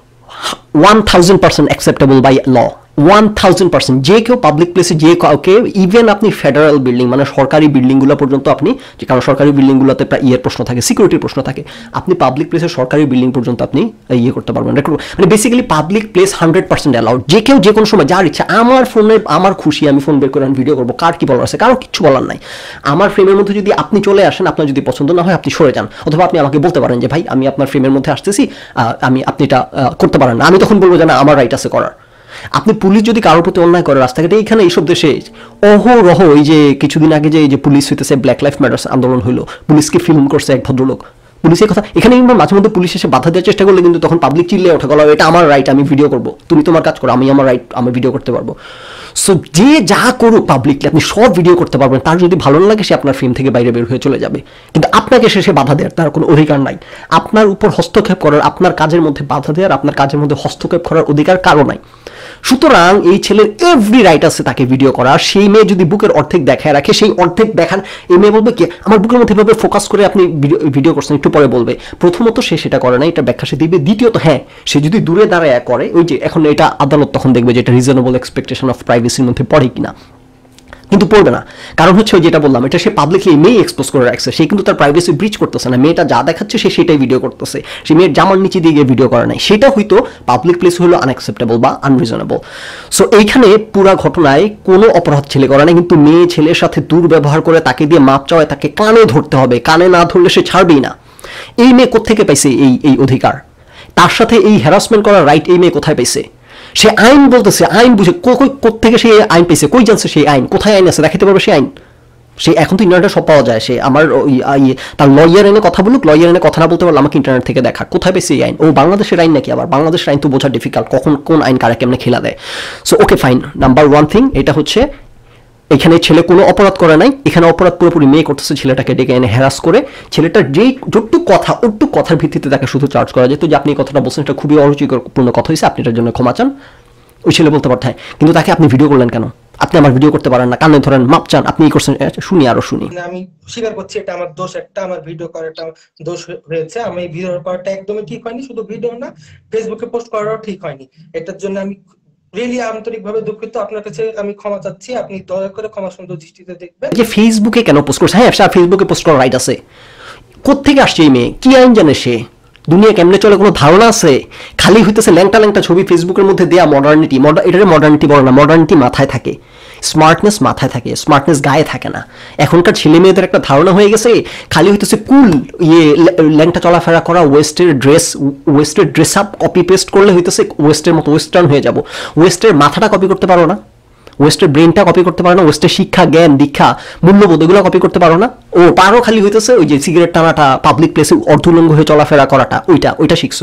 one thousand percent acceptable by law, one thousand percent. যে কেউ পাবলিক প্লেসে যে কাউকে, ইভেন আপনি ফেডারেল বিল্ডিং মানে সরকারি বিল্ডিংগুলো পর্যন্ত আপনি, যে কারণ সরকারি বিল্ডিংগুলোতে প্রায় ইয়ের প্রশ্ন থাকে, সিকিউরিটির প্রশ্ন থাকে, আপনি পাবলিক প্লেসে সরকারি বিল্ডিং পর্যন্ত আপনি ইয়ে করতে পারবেন, মানে basically public place hundred percent allowed. যে কেউ যে কোনো সময় যার ইচ্ছা, আমার ফোনে আমার খুশি আমি ফোন বের করে আমি ভিডিও করবো, কার কি বলার আছে, কারো কিছু বলার নাই। আমার ফ্রেমের মধ্যে যদি আপনি চলে আসেন, আপনার যদি পছন্দ না হয় আপনি সরে যান, অথবা আপনি আমাকে বলতে পারেন যে ভাই আমি আপনার ফ্রেমের মধ্যে আসতেছি, আমি আপনি এটা করতে পারেন না, আমি তখন বলবো যে না আমার রাইট আছে করার। আপনি পুলিশ যদি কারোর প্রতি অন্যায় করে রাস্তাঘাটে, এইখানে এইসব দেশে অহরহ, এই যে কিছুদিন আগে যে এই যে পুলিশ হইতেছে, ব্ল্যাক লাইফ ম্যাটার আন্দোলন হইলো, পুলিশকে ফিল্ম করছে এক ভদ্রলোক, পুলিশের কথা এখানে কিন্তু মাঝে মধ্যে পুলিশ এসে বাধা দেওয়ার চেষ্টা করলে কিন্তু তখন পাবলিক চিল্লে ওঠা, গলা এটা আমার রাইট, আমি ভিডিও করবো, তুমি তোমার কাজ করো, আমি আমার রাইট, আমি ভিডিও করতে পারবো। সো যে যা করুক পাবলিকলি আপনি সব ভিডিও করতে পারবেন, তার যদি ভালো না লাগে সে আপনার ফ্রেম থেকে বাইরে বের হয়ে চলে যাবে, কিন্তু আপনাকে শেষে বাধা দেওয়ার তার কোনো অধিকার নাই। আপনার উপর হস্তক্ষেপ করার, আপনার কাজের মধ্যে বাধা দেওয়ার, আপনার কাজের মধ্যে হস্তক্ষেপ করার অধিকার কারো নাই। সুতরাং এই ছেলের এভরি রাইট আছে তাকে ভিডিও করার। সেই মেয়ে যদি বুকের অর্ধেক দেখায় রাখে, সেই অর্ধেক দেখান, এই মেয়ে বলবে কি আমার বুকের মধ্যে এভাবে ফোকাস করে আপনি ভিডিও করছেন, একটু পরে বলবে প্রথমত সে সেটা করে না, এটা ব্যাখ্যা সে দিবে। দ্বিতীয়ত হ্যাঁ, সে যদি দূরে দাঁড়ায় করে, ওই যে এখন এটা আদালত তখন দেখবে যে এটা রিজনেবল এক্সপেকটেশন অফ প্রাইভেসির মধ্যে পড়ে কিনা, কিন্তু পড়বে না। কারণ হচ্ছে যেটা বললাম, এটা সে পাবলিকলি মেয়ে এক্সপোজ করে রাখছে, সে কিন্তু তার প্রাইভেসি ব্রিচ করতেছে না, মেয়েটা যা দেখাচ্ছে সে সেটাই ভিডিও করতেছে, সে মেয়ের জামার নিচে দিয়ে গিয়ে ভিডিও করে নাই, সেটা হয়তো পাবলিক প্লেস হলো আনএক্সেপ্টেবল বা আনরিজনেবল। সো এইখানে পুরা ঘটনায় কোনো অপরাধ ছেলে করে নাই, কিন্তু মেয়ে ছেলের সাথে দুর্ব্যবহার করে তাকে দিয়ে মাপ চাওয়ায় তাকে কানে ধরতে হবে, কানে না ধরলে সে ছাড়বেই না। এই মেয়ে কোত্থেকে পাইছে এই এই অধিকার? তার সাথে এই হ্যারাসমেন্ট করার রাইট এই মেয়ে কোথায় পাইছে? সে আইন বলতেছে, আইন বুঝে কোত্থেকে সে আইন পেয়েছে, কই জানছে সেই আইন, কোথায় আইন আছে দেখাতে পারবে সেই আইন? সে এখন তো ইন্টারনেটে সব পাওয়া যায়, সে আমার তার লয়ার এনে কথা বলুক, লয়ার এনে কথা না বলতে পারলে আমাকে ইন্টারনেট থেকে দেখা, কোথায় পেয়েছে এই আইন? ও বাংলাদেশের আইন নাকি? আবার বাংলাদেশের আইন তো বোঝা ডিফিকাল্ট, কখন কোন আইন কারা কেমনে খেলা দেয়। So okay fine, number one thing এটা হচ্ছে এখানে ছেলে কোনো অপরাধ করে নাই, এখানে অপরাধ পুরোপুরি মেয়ে করতেছে, ছেলেটাকে ডেকে এনে হ্যারাস করে। ছেলেটার যেই যতটুক কথা ওটুক কথার ভিত্তিতে তাকে শুধু চার্জ করা যেত যে আপনি এই কথাটা বলছেন এটা খুবই অরুচিকরপূর্ণ কথা হয়েছে, আপনি এটার জন্য ক্ষমা চান। ওই ছেলে বলতে পারত হ্যাঁ, কিন্তু তাকে আপনি ভিডিও করলেন কেন? আপনি আমার ভিডিও করতে পারেন না, কানে ধরেন, মাপ চান, আপনি এই করছেন। শুনি আরো শুনি। আমি স্বীকার করছি এটা আমার দোষ, একটা আমার ভিডিও করাটা দোষ হয়েছে, আমি ভিডিও করাটা একদমই ঠিক হয়নি, শুধু ভিডিও না ফেসবুকে পোস্ট করাটাও ঠিক হয়নি। এটার জন্য আমি রিয়েলি আন্তরিকভাবে দুঃখিত, আপনার কাছে আমি ক্ষমা চাচ্ছি, আপনি দয়া করে ক্ষমা সুন্দর দৃষ্টিতে দেখবেন। যে ফেসবুকে কেন পোস্ট করছে? হ্যাঁ ফেসবুকে পোস্ট করার রাইট আছে, কোত্থেকে আসছে এই মেয়ে, কি আইন জানে সে, দুনিয়া কেমনে চলে কোনো ধারণা আছে? খালি হইতেছে ল্যাংটা ল্যাংটা ছবি ফেসবুকের মধ্যে দেয়া মডার্নিটি, এটারে মডার্নিটি বলে না, মডার্নিটি মাথায় থাকে, স্মার্টনেস মাথায় থাকে, স্মার্টনেস গায়ে থাকে না। এখনকার ছেলে মেয়েদের একটা ধারণা হয়ে গেছে খালি হইতেছে কুল ইয়ে ল্যাংটা চলাফেরা করা, ওয়েস্টের ড্রেস, ওয়েস্টের ড্রেস আপ কপি পেস্ট করলে হইতেছে ওয়েস্টের মতো ওয়েস্টার্ন হয়ে যাব। ওয়েস্টের মাথাটা কপি করতে পারো না, ওয়েস্টের ব্রেনটা কপি করতে পারো না, ওয়েস্টের শিক্ষা জ্ঞান দীক্ষা মূল্যবোধ এগুলো কপি করতে পারো না। ও পারো খালি হইতেছে ওই যে সিগারেট টানাটা, পাবলিক প্লেসে অর্ধুলঙ্গ হয়ে চলাফেরা করাটা, ওইটা ওইটা শিখছো।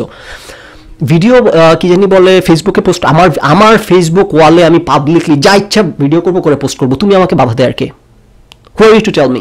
ভিডিও কি জানি বলে ফেসবুকে পোস্ট, আমার আমার ফেসবুক ওয়ালে আমি পাবলিকলি যা ইচ্ছা ভিডিও করবো করে পোস্ট করবো, তুমি আমাকে বাধা দেয় আর কে? Who are you to tell me?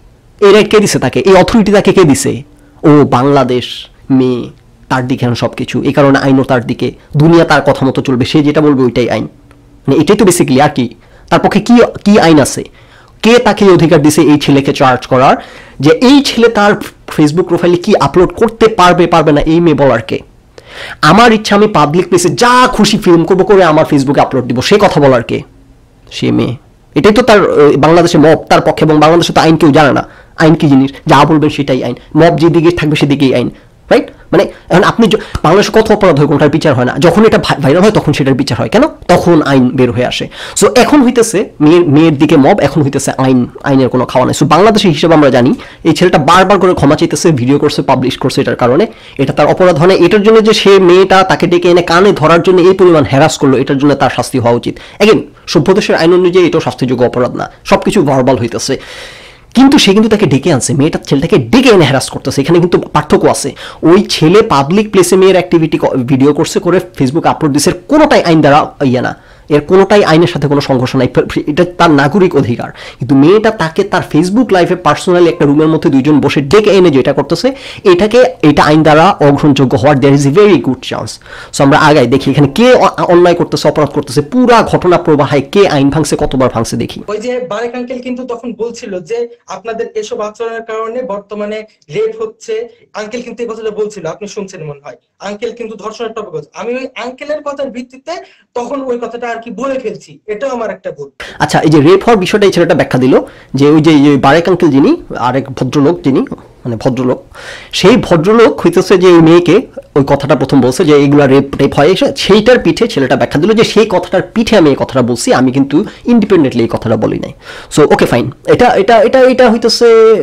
এই রাইট কে দিছে তাকে? এই অথরিটি তাকে কে দিছে? ও বাংলাদেশ মেয়ে, তার দিকে এখন সব কিছু, এই কারণে আইনও তার দিকে, দুনিয়া তার কথা মতো চলবে, সে যেটা বলবে ওইটাই আইন, মানে এটাই তো বেসিক্যালি। আর কি তার পক্ষে কি কি আইন আছে? কে তাকে অধিকার দিছে এই ছেলেকে চার্জ করার যে এই ছেলে তার ফেসবুক প্রোফাইলে কি আপলোড করতে পারবে পারবে না? এই মেয়ে বলার কে? আমার ইচ্ছা আমি পাবলিক প্লেসে যা খুশি ফিল্ম করবো করে আমার ফেসবুকে আপলোড দিব, সে কথা বলার কে? সে মেয়ে। এটাই তো তার বাংলাদেশে মব তার পক্ষে, এবং বাংলাদেশে তো আইন কেউ জানে না, আইন কি জিনিস, যা বলবেন সেটাই আইন, মব যেদিকে থাকবে সেদিকেই আইন, রাইট? মানে এখন আপনি বাংলাদেশে কত অপরাধ হয় কোনটার বিচার হয় না, যখন এটা ভাইরাল হয় তখন সেটার বিচার হয়, কেন? তখন আইন বের হয়ে আসে। সো এখন হইতেছে মেয়ের মেয়ের দিকে মব, এখন হইতেছে আইন, আইনের কোনো খাওয়া নাই। সো বাংলাদেশের হিসেবে আমরা জানি এই ছেলেটা বারবার করে ক্ষমা চাইতেছে, ভিডিও করছে, পাবলিশ করছে, এটার কারণে এটা তার অপরাধ হয় না। এটার জন্য যে সে মেয়েটা তাকে ডেকে এনে কানে ধরার জন্য এই পরিমাণ হ্যারাস করলো, এটার জন্য তার শাস্তি হওয়া উচিত। এগেন সভ্য দেশের আইন অনুযায়ী এটাও শাস্তিযোগ্য অপরাধ না, সবকিছু ভার্বাল হইতেছে, কিন্তু সে কিন্তু তাকে ডেকে আনছে, মেয়েটা ছেলেটাকে ডেকে এনে হ্যারাস করতেছে। এখানে কিন্তু পার্থক্য আছে। ওই ছেলে পাবলিক প্লেসে মেয়ের অ্যাক্টিভিটি ভিডিও করছে, করে ফেসবুক আপলোড দিচ্ছে, কোনোটাই আইন দ্বারা ইয়ে না, এর কোনোটাই আইনের সাথে কোনো সংঘর্ষ নাই, এটা তার নাগরিক অধিকার। কিন্তু মেয়েটা তাকে তার ফেসবুক লাইভে পার্সোনালি একটা রুমের মধ্যে দুইজন বসে ডেকে এনে যেটা করতেছে, এটাকে এটা আইন দ্বারা অগ্রহণযোগ্য হওয়ার there is a very good chance. So আমরা আগাই দেখি এখানে কে অন্যায় করতেছে, অপরাধ করতেছে, পুরা ঘটনা প্রবাহে কে আইন ভাঙছে, কতবার ভাঙছে দেখি। ওই যে বারেক আঙ্কেল কিন্তু তখন বলছিল যে আপনাদের এসব আচরণের কারণে বর্তমানে রেপ হচ্ছে, আঙ্কেল কিন্তু এই কথাটা বলছিল, আপনি শুনছেন মনে হয়, আঙ্কেল কিন্তু ধর্ষণের টপিক হচ্ছে। আমি ওই আঙ্কেলের কথার ভিত্তিতে তখন ওই কথাটা আর কি বলে ফেলছি, এটাও আমার একটা ভুল। আচ্ছা, এই যে রেপ হওয়ার বিষয়টা এই ছেলেটা ব্যাখ্যা দিল যে ওই যে বারেক আঙ্কেল যিনি আরেক ভদ্রলোক, যিনি মানে ভদ্রলোক, সেই ভদ্রলোক হইতেছে যে এই মেয়েকে ওই কথাটা প্রথম বলছে যে এগুলা রেপ রেপ হয়, সেইটার পিঠে ছেলেটা ব্যাখ্যা দিল যে সেই কথাটার পিঠে আমি এই কথাটা বলছি, আমি কিন্তু ইন্ডিপেন্ডেন্টলি এই কথাটা বলি নাই। সো ওকে ফাইন, এটা এটা এটা এটা হইতেছে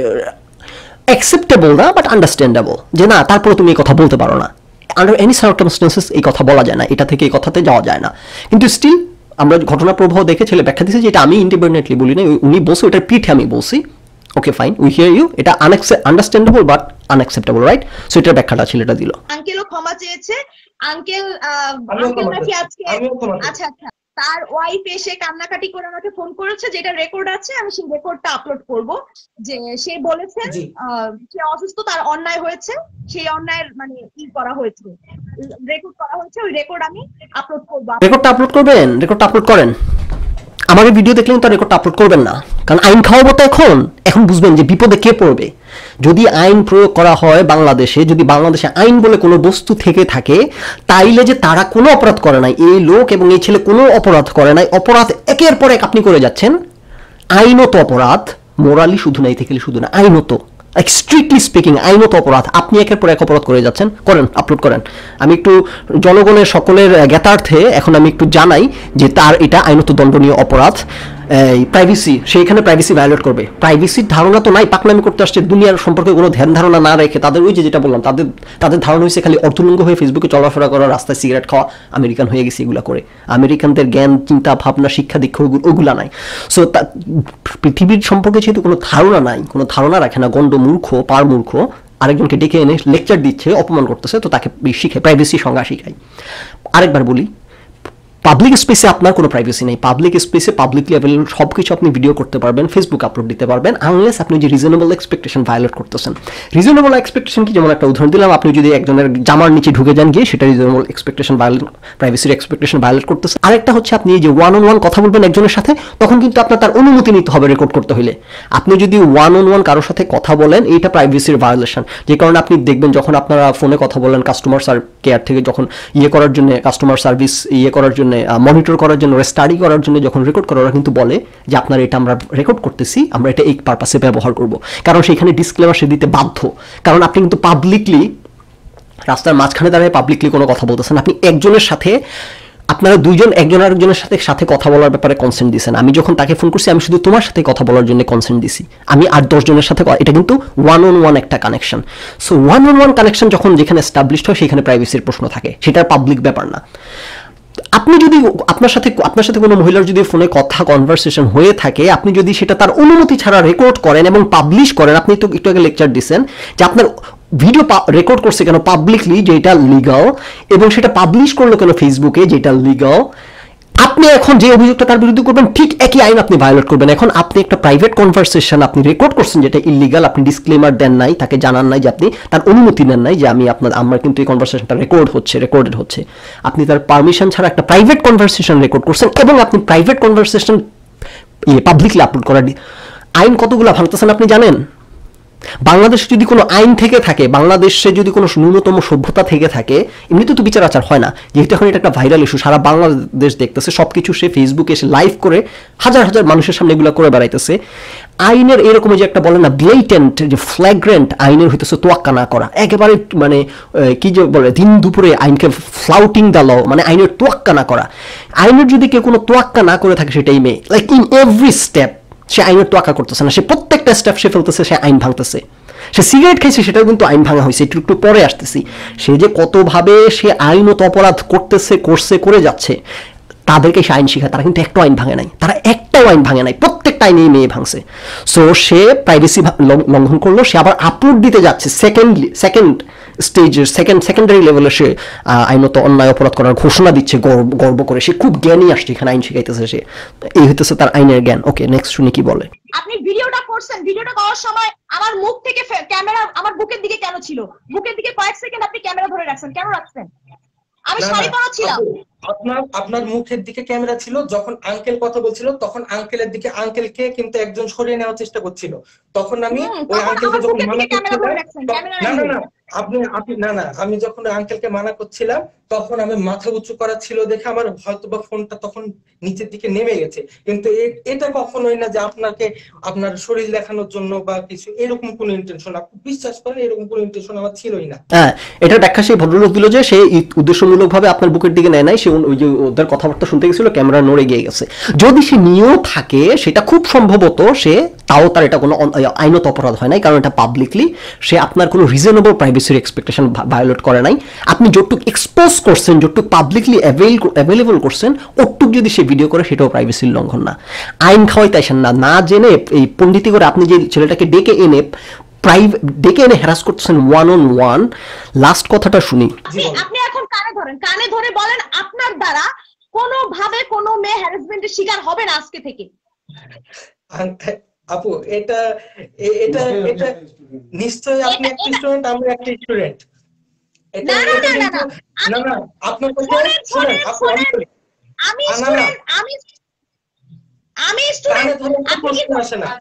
অ্যাকসেপ্টেবল না, বাট আন্ডারস্ট্যান্ডেবল যে না তারপরে তুমি এই কথা বলতে পারো না, আন্ডার এনি সার্কামস্টেন্সেস এই কথা বলা যায় না, এটা থেকে এই কথাতে যাওয়া যায় না। কিন্তু স্টিল আমরা ঘটনা প্রবাহ দেখে ছেলে ব্যাখ্যা দিয়েছে যে এটা আমি ইন্ডিপেন্ডেন্টলি বলি না, উনি বলছে ওটার পিঠে আমি বলছি। Okay fine, we hear you, এটা understandable but unacceptable, right? So এটার ব্যাখ্যাটা ছেলেটা দিল। আঙ্কেলও ক্ষমা চেয়েছে, আঙ্কেল আঙ্কেল নাকি আজকে আচ্ছা আচ্ছা তার ওয়াইফ এসে কান্নাকাটি করে আমাকে ফোন করেছে, যেটা রেকর্ড আছে, আমি সেই রেকর্ডটা আপলোড করব। যে সে বলেছেন সে অসুস্থ, তার অন্যায় হয়েছে, সেই অন্যায়ের মানে কি করা হয়েছে রেকর্ড করা হয়েছে, ওই রেকর্ড আমি আপলোড করব। রেকর্ডটা আপলোড করবেন? রেকর্ডটা আপলোড করেন। আমাদের ভিডিও দেখলেন তো রেকর্ডটা আপলোড করবেন না, কারণ আইন খাওয়াবো তো এখন। এখন বুঝবেন যে বিপদে কে পড়বে। যদি আইন প্রয়োগ করা হয় বাংলাদেশে, যদি বাংলাদেশে আইন বলে কোনো বস্তু থেকে থাকে, তাইলে যে তারা কোনো অপরাধ করে নাই, এই লোক এবং এই ছেলে কোনো অপরাধ করে নাই, অপরাধ একের পর এক আপনি করে যাচ্ছেন। আইনত অপরাধ, মোরালি শুধু নাই থেকে শুধু না, আইনত স্ট্রিক্টলি স্পিকিং আইনত অপরাধ আপনি একের পর এক অপরাধ করে যাচ্ছেন। করেন, আপলোড করেন। আমি একটু জনগণের সকলের জ্ঞাতার্থে এখন আমি একটু জানাই যে তার এটা আইনত দণ্ডনীয় অপরাধ। প্রাইভেসি, সেইখানে প্রাইভেসি ভায়োলেট করবে। প্রাইভেসির ধারণা তো নাই, পাকনামি করতে আসছে, দুনিয়ার সম্পর্কে কোনো ধ্যান ধারণা না রেখে তাদের ওই যে যেটা বললাম, তাদের তাদের ধারণা হয়েছে খালি অর্থলঙ্গ হয়ে ফেসবুকে চলাফেরা করা, রাস্তায় সিগারেট খাওয়া, আমেরিকান হয়ে গেছে এগুলা করে। আমেরিকানদের জ্ঞান, চিন্তা, ভাবনা, শিক্ষা, দীক্ষা ওগুলা নাই। সো পৃথিবীর সম্পর্কে যেহেতু কোনো ধারণা নাই, কোনো ধারণা রাখে না, গণ্ড মূর্খ, পার মূর্খ, আরেকজনকে ডেকে এনে লেকচার দিচ্ছে, অপমান করতেছে, তো তাকে শিখে প্রাইভেসি সংজ্ঞা শিখাই। আরেকবার বলি, পাবলিক স্পেসে আপনার কোনো প্রাইভেসি নেই। পাবলিক স্পেসে পাবলিকলি অ্যাভেলেবল সব কিছু আপনি ভিডিও করতে পারবেন, ফেসবুক আপলোড দিতে পারবেন, আনলেস আপনি যে রিজনেবল এক্সপেকটেশন ভায়োলেট করতেছেন। রিজনেবল এক্সপেকটেশন কি, যেমন একটা উদাহরণ দিলাম, আপনি যদি একজনের জামার নিচে ঢুকে যান গিয়ে, সেটা রিজনেবল এক্সপেকটেশন ভায়োলেট, প্রাইভেসির এক্সপেকটেশন ভায়োলেট করতেছেন। আরেকটা হচ্ছে আপনি যে ওয়ান অন ওয়ান কথা বলবেন একজনের সাথে, তখন কিন্তু আপনার তার অনুমতি নিতে হবে রেকর্ড করতে হলে। আপনি যদি ওয়ান অন ওয়ান কারোর সাথে কথা বলেন, এইটা প্রাইভেসির ভায়োলেশন। যে কারণে আপনি দেখবেন যখন আপনারা ফোনে কথা বলেন, কাস্টমার কেয়ার থেকে যখন ইয়ে করার জন্য, কাস্টমার সার্ভিস ইয়ে করার জন্য, মনিটর করার জন্য, স্টাডি করার জন্য যখন রেকর্ড করা, ওরা কিন্তু বলে যে আপনার এটা আমরা রেকর্ড করতেছি, আমরা এটা এই পারপাসে ব্যবহার করব। কারণ সেখানে ডিসক্লেমার সে দিতে বাধ্য, কারণ আপনি কিন্তু পাবলিকলি রাস্তার মাঝখানে দাঁড়িয়ে পাবলিকলি কোনো কথা বলতেছেন। আপনি একজনের সাথে, আপনারা দুইজন একজন আরেকজনের সাথে সাথে কথা বলার ব্যাপারে কনসেন্ট দিয়েছেন। আমি যখন তাকে ফোন করছি, আমি শুধু তোমার সাথে কথা বলার জন্য কনসেন্ট দিছি, আমি আর দশ জনের সাথে, এটা কিন্তু ওয়ান অন ওয়ান একটা connection. So one on one connection যখন যেখানে এস্টাবলিশড হয়, সেখানে প্রাইভেসির প্রশ্ন থাকে, সেটার পাবলিক ব্যাপার না। আপনি যদি আপনার সাথে আপনার সাথে কোনো মহিলার যদি ফোনে কথা কনভারসেশন হয়ে থাকে, আপনি যদি সেটা তার অনুমতি ছাড়া রেকর্ড করেন এবং পাবলিশ করেন, আপনি তো একটু আগে লেকচার দিচ্ছেন যে আপনার ভিডিও রেকর্ড করছে কেন পাবলিকলি, যেটা লিগাল, এবং সেটা পাবলিশ করলো কেন ফেসবুকে, যেটা লিগাল, আপনি এখন যে অভিযোগটা তার বিরুদ্ধে করবেন, ঠিক একই আইন আপনি ভায়োলেট করবেন। এখন আপনি একটা প্রাইভেট কনভারসেশন আপনি রেকর্ড করছেন, যেটা ইলিগাল, আপনি ডিসক্লেমার দেন নাই, তাকে জানান নাই যে আপনি তার অনুমতি নেন নাই যে আমি আপনার আমার কিন্তু এই কনভারসেশনটা রেকর্ড হচ্ছে, রেকর্ডেড হচ্ছে। আপনি তার পারমিশন ছাড়া একটা প্রাইভেট কনভারসেশন রেকর্ড করছেন, এবং আপনি প্রাইভেট কনভারসেশন ইয়ে পাবলিকলি আপলোড করার আইন কতগুলো ভাঙতেছেন আপনি জানেন? বাংলাদেশে যদি কোনো আইন থেকে থাকে, বাংলাদেশে যদি কোনো ন্যূনতম সভ্যতা থেকে থাকে, এমনিতে তো বিচার আচার হয় না। যেহেতু এখন এটা একটা ভাইরাল ইস্যু, সারা বাংলাদেশ দেখতেছে, সবকিছু সে ফেসবুকে এসে লাইভ করে হাজার হাজার মানুষের সামনে এগুলো করে বেড়াইতেছে। আইনের এরকম যে একটা বলে না ব্লেটেন্ট, যে ফ্ল্যাগ্রেন্ট আইনের হইতেছে তোয়াক্কা না করা, একেবারে মানে কি যে বলে দিন দুপুরে আইনকে ফ্লাউটিং দ্য ল, মানে আইনের তোয়াক্কা না করা। আইনের যদি কেউ কোনো তোয়াক্কা না করে থাকে, সেটাই মেয়ে, লাইক ইন এভরি স্টেপ সে আইনের তোয়াক্কা করতেছে না, সে প্রত্যেকটা স্টেপ সে ফেলতেছে, সে আইন ভাঙতেছে। সে সিগারেট খাইছে, সেটাও কিন্তু আইন ভাঙা হয়েছে, একটু একটু পরে আসতেছি। সে যে কতভাবে সে আইনত অপরাধ করতেছে, করছে, করে যাচ্ছে, তাদেরকে সে আইন শিখায়, তারা কিন্তু একটা আইন ভাঙে নাই, তারা একটাও আইন ভাঙে নাই, প্রত্যেকটা আইনেই মেয়ে ভাঙছে। সো সে প্রাইভেসি লঙ্ঘন করলো, সে আবার আপলোড দিতে যাচ্ছে, সেকেন্ডলি সেকেন্ড স্টেজের সেকেন্ড সেকেন্ডারি লেভেলে সে আইনত অন্যায় অপরাধ করার ঘোষণা দিচ্ছে গর্ব করে, সে খুব জ্ঞানী আসছে এখানে আইন শিখাইতেছে, সে এই হইতেছে তার আইনের জ্ঞান। ওকে নেক্সট শুনি কি বলে। আপনি ভিডিওটা করছেন, ভিডিওটা করার সময় আমার মুখ থেকে ক্যামেরা আমার বুকের দিকে কেন ছিল? বুকের দিকে কয়েক সেকেন্ড আপনি ক্যামেরা ধরে রাখছেন, কেন রাখছেন? আমি শাড়ি পরা ছিলাম। আপনার আপনার মুখের দিকে ক্যামেরা ছিল, যখন আঙ্কেল কথা বলছিল তখন আঙ্কেলের দিকে আঙ্কেলকে কিন্তু একজন সরিয়ে নেওয়ার চেষ্টা করছিল, তখন আমি ওই আঙ্কেলকে যখন মানা করছিলাম, না না না আপনি আপনি না না আমি যখন আঙ্কেলকে মানা করছিলাম তখন আমি মাথা উঁচু করা ছিল দেখে আমার হয়তো বা ফোনটা তখন নিচের দিকে নেমে গেছে, কিন্তু এটা কখনোই না যে আপনাকে আপনার শরীর দেখানোর জন্য বা কিছু এরকম কোনো ইন্টেনশন, আপনি বিশ্বাস করেন এরকম কোনো ইন্টেনশন আমার ছিলই না। হ্যাঁ, এটা ব্যাখ্যা সেই ভদ্রলোক দিল যে সে উদ্দেশ্যমূলক ভাবে আপনার বুকের দিকে নেয় নাই, সে ওই যে ওদের কথাবার্তা শুনতে গেছিল, ক্যামেরা নড়ে গিয়ে গেছে। যদি সে নিয়েও থাকে সেটা খুব সম্ভবত সে তাও তার এটা কোনো আইনত অপরাধ হয় নাই, কারণ এটা পাবলিকলি সে আপনার কোনো রিজনেবল প্রাইভেসির এক্সপেকটেশন ভায়োলেট করে নাই। আপনি যতটুকু এক্সপোজ করছেন, যতটুকু পাবলিকলি অ্যাভেলেবল করছেন, ওটুক যদি সে ভিডিও করে সেটাও প্রাইভেসির লঙ্ঘন না। আইন খাওয়াইতে আসেন না, না জেনে এই পণ্ডিতি করে আপনি যে ছেলেটাকে ডেকে এনে প্রাইভেট ডেকে এনে হ্যারাস করতেছেন ওয়ান অন ওয়ান। লাস্ট কথাটা শুনি। আপনি এখন কানে ধরেন, কানে ধরে বলেন আপনার দ্বারা কোনো ভাবে কোনো মেয়ে হ্যারাসমেন্টের শিকার হবে না আজকে থেকে। আপু এটা এটা এটা নিশ্চয়ই আপনি একটা স্টুডেন্ট, আমরা একটা স্টুডেন্ট। এটা এটা কিন্তু না না আপনার কথা শুনেন আপু, আমি স্টুডেন্ট, আমি আমি স্টুডেন্ট, আপনি কি আসে না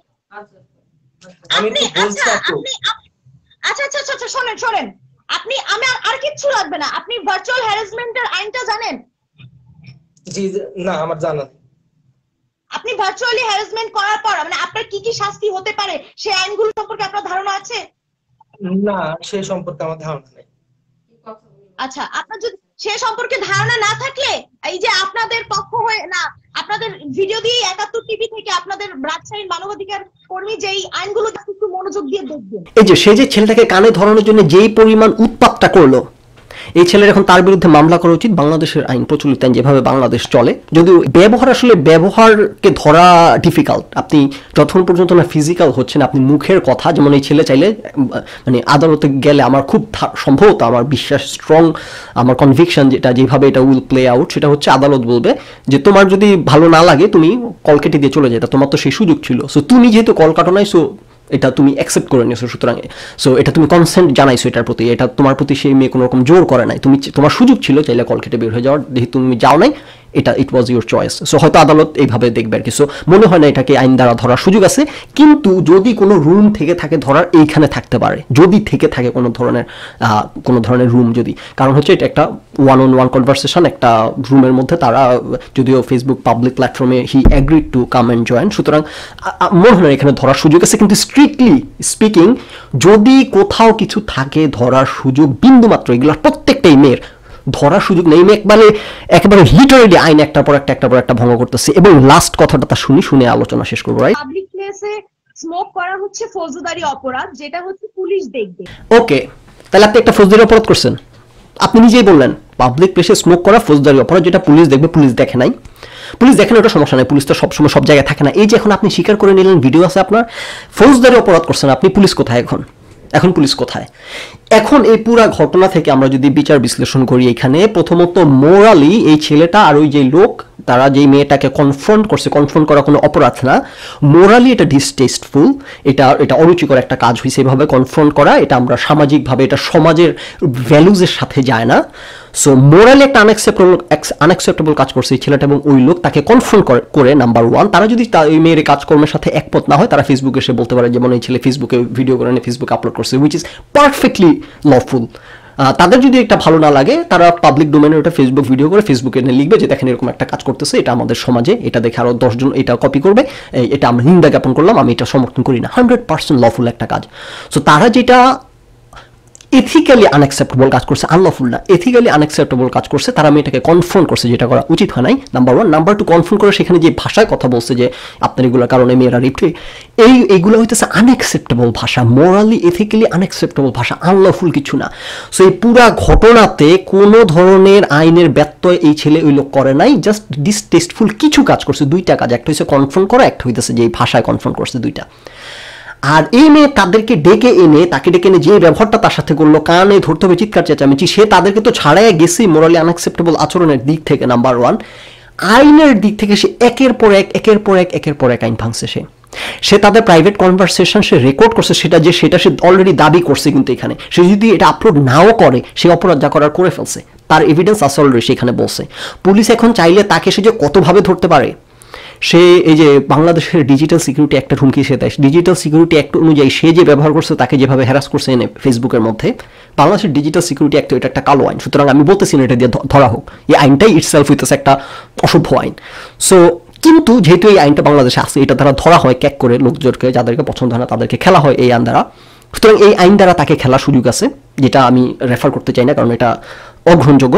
আমি তো বলছি আপু। আচ্ছা আচ্ছা আচ্ছা শুনেন শুনেন আপনি, আমি আর কিচ্ছু লাগবে না, আপনি ভার্চুয়াল হ্যারাসমেন্টের আইনটা জানেন? জি না আমার জানা নেই। আপনি ভার্চুয়ালি হ্যারাসমেন্ট করার পর মানে আপনার কি কি শাস্তি হতে পারে সেই আইনগুলো সম্পর্কে আপনার ধারণা আছে? না সে সম্পর্কে আমার ধারণা নেই। আচ্ছা, আপনার যদি সে সম্পর্কে ধারণা না থাকলে এই যে আপনাদের পক্ষ হয়ে না, আপনাদের ভিডিও দিয়ে একাত্তর টিভি থেকে আপনাদের রাজশাহীর মানবাধিকার কর্মী যেই আইনগুলো একটু মনোযোগ দিয়ে দেখবেন। এই যে সে যে ছেলেটাকে কানে ধরানোর জন্য যেই পরিমাণ উৎপাতটা করলো, এই ছেলের এখন তার বিরুদ্ধে মামলা করা উচিত। বাংলাদেশের আইন প্রচলিত আইন যেভাবে বাংলাদেশ চলে, যদিও ব্যবহার আসলে ব্যবহারকে ধরা ডিফিকাল্ট। আপনি যতক্ষণ পর্যন্ত না ফিজিক্যাল হচ্ছেন, আপনি মুখের কথা, যেমন এই ছেলে চাইলে মানে আদালতে গেলে আমার খুব সম্ভবত আমার বিশ্বাস স্ট্রং, আমার কনভিকশন যেটা যেভাবে এটা উইল প্লে আউট সেটা হচ্ছে আদালত বলবে যে তোমার যদি ভালো না লাগে তুমি কল কেটে দিয়ে চলে যেতে, তোমার তো সেই সুযোগ ছিল। সো তুমি যেহেতু কল কাটো নাই, সো এটা তুমি অ্যাকসেপ্ট করে নিয়েছো, সুতরাং সো এটা তুমি কনসেন্ট জানাইছো এটার প্রতি, এটা তোমার প্রতি সেই মেয়ে কোনো রকম জোর করে নাই, তুমি তোমার সুযোগ ছিল চাইলে কল কেটে বের হয়ে যাওয়ার, যেহেতু তুমি যাও নাই, এটা it was your choice. So হয়তো আদালত এইভাবে দেখবে আর কি। সো মনে হয় না এটাকে আইন দ্বারা ধরার সুযোগ আছে, কিন্তু যদি কোনো রুম থেকে থাকে ধরার, এইখানে থাকতে পারে, যদি থেকে থাকে কোনো ধরনের কোনো ধরনের রুম, যদি কারণ হচ্ছে এটা একটা ওয়ান অন ওয়ান কনভারসেশন, একটা রুমের মধ্যে তারা, যদিও ফেসবুক পাবলিক প্ল্যাটফর্মে he agreed to come and join, সুতরাং মনে হয় না এখানে ধরার সুযোগ আছে। কিন্তু স্ট্রিক্টলি স্পিকিং যদি কোথাও কিছু থাকে ধরার সুযোগ বিন্দুমাত্র, এগুলোর প্রত্যেকটাই মেয়ের ধরার সুযোগ নেই। একবারে একেবারে লিটারেলি আইন একটার পর একটা একটার পর একটা ভঙ্গ করতেছে। এবং লাস্ট কথাটা তা শুনি, শুনে আলোচনা শেষ করবো। রাইট, পাবলিক প্লেসে স্মোক করা হচ্ছে ফৌজদারি অপরাধ, যেটা হচ্ছে পুলিশ দেখবে। ওকে, তাহলে আপনি একটা ফৌজদারি অপরাধ করছেন, আপনি নিজেই বললেন পাবলিক প্লেসে স্মোক করা ফৌজদারি অপরাধ, যেটা পুলিশ দেখবে। পুলিশ দেখে নাই, পুলিশ দেখেন, ওটা সমস্যা নাই, পুলিশ তো সবসময় সব জায়গায় থাকে না। এই যে এখন আপনি স্বীকার করে নিলেন, ভিডিও আছে আপনার, ফৌজদারি অপরাধ করছেন আপনি, পুলিশ কোথায় এখন? এখন পুলিশ কোথায়? এখন এই পুরা ঘটনা থেকে আমরা যদি বিচার বিশ্লেষণ করি, এখানে প্রথমত মোরালি এই ছেলেটা আর ওই যে লোক, তারা যেই মেয়েটাকে কনফ্রন্ট করছে, কনফ্রন্ট করা কোনো অপরাধ না, মোরালি এটা ডিসটেস্টফুল, এটা এটা অরুচিকর একটা কাজ হয়েছে এভাবে কনফ্রন্ট করা, এটা আমরা সামাজিকভাবে, এটা সমাজের ভ্যালুজের সাথে যায় না। সো মোরালি একটা আনএক্সেপ্টেবল আনএক্সেপ্টেবল কাজ করছে এই ছেলেটা এবং ওই লোক, তাকে কনফ্রন্ট করে নাম্বার ওয়ান। তারা যদি ওই মেয়ের কাজকর্মের সাথে একমত না হয়, তারা ফেসবুকে এসে বলতে পারে, যেমন এই ছেলে ফেসবুকে ভিডিও করে ফেসবুকে আপলোড করছে, উইচ ইজ পারফেক্টলি লফুল। তাদের যদি একটা ভালো না লাগে, তারা পাবলিক ডোমেনে ওটা ফেসবুক ভিডিও করে ফেসবুকে লিখবে যে দেখেন এরকম একটা কাজ করতেছে, এটা আমাদের সমাজে, এটা দেখে আরো দশজন এটা কপি করবে, এটা আমরা নিন্দা জ্ঞাপন করলাম, আমি এটা সমর্থন করি না। হান্ড্রেড পার্সেন্ট লফুল একটা কাজ। সো তারা যেটা এথিক্যালি আনএক্সেপ্টেবল কাজ করছে, আনলফুল না, এথিক্যালি আনএক্সেপ্টেবল কাজ করছে, তারা মেয়েটাকে কনফ্রন্ট করছে, যেটা করা উচিত হয় নাই, number one. Number two, confront করে সেখানে যে ভাষায় কথা বলছে যে আপনার এগুলোর কারণে মেয়েরা রিপ্ট, এই এইগুলো হইতেছে আনএক্সেপ্টেবল ভাষা, মোরালি এথিক্যালি আনএক্সেপ্টেবল ভাষা, আনলফুল কিছু না। সো এই পুরা ঘটনাতে কোনো ধরনের আইনের ব্যত্যয় এই ছেলে ওই লোক করে নাই, জাস্ট ডিসটেস্টফুল কিছু কাজ করছে, দুইটা কাজ, একটা হচ্ছে কনফ্রন্ট করা, একটা হইতেছে যে এই ভাষায় কনফ্রন্ট করছে, দুইটা। আর এই মেয়ে তাদেরকে ডেকে এনে তাকে ডেকে এনে যে ব্যবহারটা তার সাথে করলো, কানে ধরতে হবে, চিৎকার চেঁচামেচি, সে তাদেরকে তো ছাড়াই গেছি মোরালি আনএক্সেপ্টেবল আচরণের দিক থেকে নাম্বার ওয়ান। আইনের দিক থেকে সে একের পর এক একের পর এক একের পর এক আইন ভাঙছে। সে সে তাদের প্রাইভেট কনভারসেশন সে রেকর্ড করছে, সেটা যে সেটা সে অলরেডি দাবি করছে, কিন্তু এখানে সে যদি এটা আপলোড নাও করে সে অপরাধ যা করার করে ফেলছে, তার এভিডেন্স আছে অলরেডি সেখানে বলছে। পুলিশ এখন চাইলে তাকে সে যে কতভাবে ধরতে পারে, সে এই যে বাংলাদেশের ডিজিটাল সিকিউরিটি অ্যাক্টের হুমকি সে দেয়, ডিজিটাল সিকিউরিটি অ্যাক্ট অনুযায়ী সে যে ব্যবহার করছে তাকে যেভাবে হ্যারাস করছে এনে ফেসবুকের মধ্যে, বাংলাদেশের ডিজিটাল সিকিউরিটি অ্যাক্ট এটা একটা কালো আইন, সুতরাং আমি বলতেছি না এটা দিয়ে ধরা হোক, এই আইনটাই ইটসেলফ হইতেছে একটা অসভ্য আইন। সো কিন্তু যেহেতু এই আইনটা বাংলাদেশে আছে, এটা দ্বারা ধরা হয় ক্যাক করে লোকজনকে, যাদেরকে পছন্দ হয় না তাদেরকে খেলা হয় এই আইন দ্বারা, সুতরাং এই আইন দ্বারা তাকে খেলার সুযোগ আছে, যেটা আমি রেফার করতে চাই না কারণ এটা অগ্রহণযোগ্য।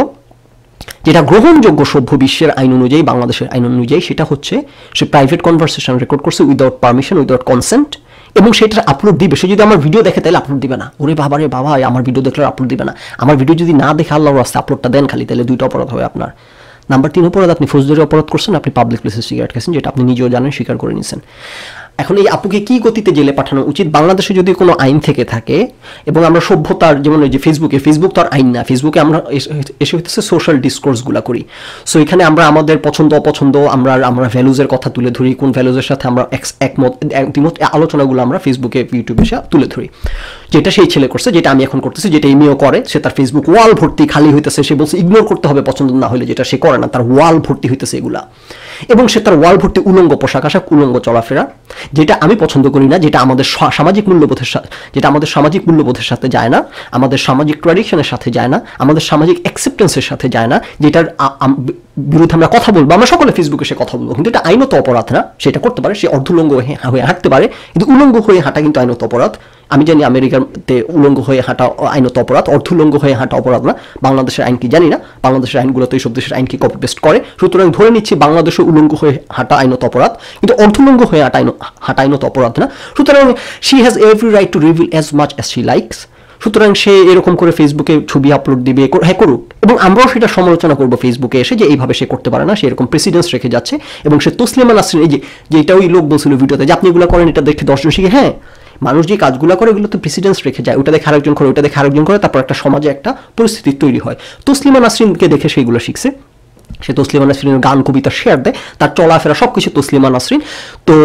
যেটা গ্রহণযোগ্য সভ্য বিশ্বের আইন অনুযায়ী, বাংলাদেশের আইন অনুযায়ী, সেটা হচ্ছে সে প্রাইভেট কনভারসেশন রেকর্ড করছে উইদাউট পারমিশন, উইদাউট কনসেন্ট, এবং সেটা আপলোড দিবে। সে যদি আমার ভিডিও দেখে তাহলে আপলোড দিবে না, ওরে বাবা রে বাবা আমার ভিডিও দেখলে আপলোড দিবে না, আমার ভিডিও যদি না দেখে আল্লাহর রাস্তায় আপলোডটা দেন খালি, তাহলে দুইটা অপরাধ হবে আপনার। নাম্বার তিন অপরাধ, আপনি ফৌজদারি অপরাধ করছেন, আপনি পাবলিক প্লেসে সিগারেট খাচ্ছেন, যেটা আপনি নিজেও জানেন, স্বীকার করে নিয়েছেন। এখন এই আপুকে কি গতিতে জেলে পাঠানো উচিত? বাংলাদেশে যদি কোনো আইন থেকে থাকে এবং আমরা সভ্যতার, যেমন এই যে ফেসবুকে, ফেসবুক তো আর আইন না, ফেসবুকে আমরা এসে হইতেছে সোশ্যাল ডিসকোর্সগুলো করি। সো এখানে আমরা আমাদের পছন্দ অপছন্দ, আমরা আমরা ভ্যালুজের কথা তুলে ধরি, কোন ভ্যালুজের সাথে আমরা একমত একমত আলোচনাগুলো আমরা ফেসবুকে ইউটিউবে এসে তুলে ধরি, যেটা সেই ছেলে করছে, যেটা আমি এখন করতেছি, যেটা এই মেয়েও করে। সে তার ফেসবুক ওয়াল ভর্তি খালি হইতেছে, সে বলছে ইগনোর করতে হবে পছন্দ না হলে, যেটা সে করে না, তার ওয়াল ভর্তি হইতেছে এগুলা, এবং সে তার ওয়াল ভর্তি উলঙ্গ পোশাক আশাক, উলঙ্গ চলাফেরা, যেটা আমি পছন্দ করি না, যেটা আমাদের সামাজিক মূল্যবোধের সাথে যেটা আমাদের সামাজিক মূল্যবোধের সাথে যায় না, আমাদের সামাজিক ট্র্যাডিশনের সাথে যায় না, আমাদের সামাজিক অ্যাকসেপ্টেন্সের সাথে যায় না, যেটার বিরুদ্ধে আমরা কথা বলবো, আমরা সকলে ফেসবুকে সে কথা বলবো, কিন্তু এটা আইনত অপরাধ না। সেটা করতে পারে, সে অর্ধুলঙ্গ হয়ে হাঁটতে পারে, কিন্তু উলঙ্গ হয়ে হাঁটা কিন্তু আইনত অপরাধ। আমি জানি আমেরিকাতে উলঙ্গ হয়ে হাঁটা আইনত অপরাধ, অর্ধুলঙ্গ হয়ে হাঁটা অপরাধ না। বাংলাদেশের আইন কি জানি না, বাংলাদেশের আইনগুলো তো এইসব দেশের আইন কি কপি পেস্ট করে, সুতরাং ধরে নিচ্ছি বাংলাদেশে উলঙ্গ হয়ে হাঁটা আইনত অপরাধ, কিন্তু অর্ধুলঙ্গ হয়ে হাঁটা হাঁটা আইনত অপরাধ না। সুতরাং she has every right to reveal as much as she likes. সুতরাং সে এরকম করে ফেসবুকে ছবি আপলোড দিবে, হ্যাঁ করুক, এবং আমরাও সেটা সমালোচনা করবো ফেসবুকে এসে যে এইভাবে সে করতে পারে না, সে এরকম প্রেসিডেন্স রেখে যাচ্ছে। এবং সে তসলিমা নাসরিন, এই যে যেটা ওই লোক বলছিল ভিডিওতে যে আপনি এগুলো করেন, এটা দেখে দশজন শিখে, হ্যাঁ মানুষ যে কাজগুলো করে এগুলো তো প্রেসিডেন্স রেখে যায়, ওটা দেখে আরেকজন করে, ওটা দেখে আরেকজন করে, তারপর একটা সমাজে একটা পরিস্থিতি তৈরি হয়। তসলিমা নাসরিনকে দেখে সেইগুলো শিখছে, সে তসলিমা নাসরিনের গান কবিতা শেয়ার দেয়, তার চলাফেরা সবকিছু তসলিমা নাসরিন। তো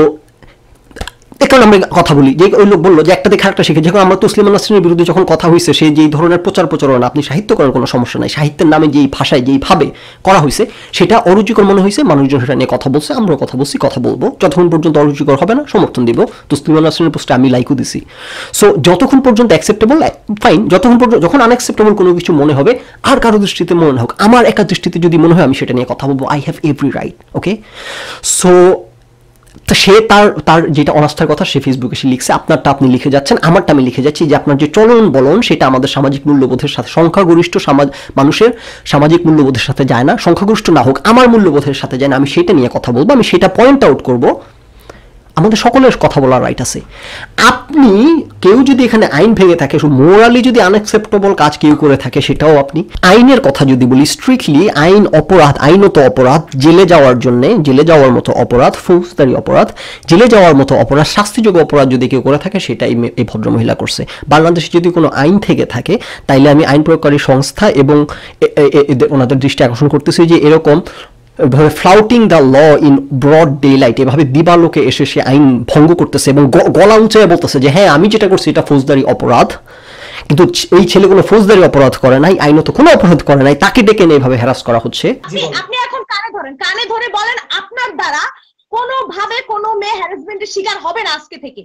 এখন আমরা কথা বলি যে ওই লোক বললো যে একটা দেখে একটা শিখে, যখন আমরা তসলিমা নাসরিনের বিরুদ্ধে যখন কথা হয়েছে, সেই যেই ধরনের প্রচার প্রচারণা, আপনি সাহিত্য করার কোনো সমস্যা নাই, সাহিত্যের নামে যেই ভাষায় যেইভাবে করা হয়েছে সেটা অরুচিকর মনে হয়েছে, মানুষজন সেটা নিয়ে কথা বলছে, আমরাও কথা বলছি, কথা বলবো, যতক্ষণ পর্যন্ত অরুচিকর হবে না সমর্থন দিব। তসলিমা নাসরিনের পোস্টে আমি লাইকও দিছি। সো যতক্ষণ পর্যন্ত অ্যাকসেপ্টেবল ফাইন, যতক্ষণ পর্যন্ত যখন আনঅ্যাকসেপ্টেবল কোনো কিছু মনে হবে, আর কারো দৃষ্টিতে মনে হোক, আমার একা দৃষ্টিতে যদি মনে হয় আমি সেটা নিয়ে কথা বলবো, I have every right. Okay, so তো সে তার তার যেটা অনাস্থার কথা সে ফেসবুকে সে লিখছে, আপনারটা আপনি লিখে যাচ্ছেন, আমারটা আমি লিখে যাচ্ছি, যে আপনার যে চলন বলন সেটা আমাদের সামাজিক মূল্যবোধের সাথে, সংখ্যাগরিষ্ঠ সমাজ মানুষের সামাজিক মূল্যবোধের সাথে যায় না, সংখ্যাগরিষ্ঠ না হোক আমার মূল্যবোধের সাথে যায় না, আমি সেটা নিয়ে কথা বলবো, আমি সেটা পয়েন্ট আউট করবো। আমাদের সকলের কথা বলার রাইট আছে। আপনি কেউ যদি এখানে আইন ভেঙে থাকে, মোরালি যদি আনএক্সেপ্টেবল কাজ কেউ করে থাকে, সেটাও আপনি আইনের কথা যদি বলি স্ট্রিক্টলি, আইন অপরাধ, আইনত অপরাধ, জেলে যাওয়ার জন্য, জেলে যাওয়ার মতো অপরাধ, ফৌজদারি অপরাধ, জেলে যাওয়ার মতো অপরাধ, শাস্তিযোগ্য অপরাধ যদি কেউ করে থাকে সেটাই এই ভদ্রমহিলা করছে। বাংলাদেশে যদি কোনো আইন থেকে থাকে তাইলে আমি আইন প্রয়োগকারী সংস্থা এবং ওনাদের দৃষ্টি আকর্ষণ করতেছি যে এরকম flouting the law in broad daylight, এভাবে দিবালোকে এসে সে আইন ভঙ্গ করতেছে এবং গলা উঁচায় বলতেছে যে হ্যাঁ আমি যেটা করছি এটা ফৌজদারি অপরাধ, কিন্তু এই ছেলে কোনো ফৌজদারি অপরাধ করে নাই, আইনত কোনো অপরাধ করে নাই, তাকে ডেকে নিয়ে এভাবে হ্যারাস করা হচ্ছে। আপনি এখন কানে ধরেন, কানে ধরে বলেন আপনার দ্বারা কোনো ভাবে কোনো মেয়ে হ্যারাসমেন্টের শিকার হবে না আজকে থেকে।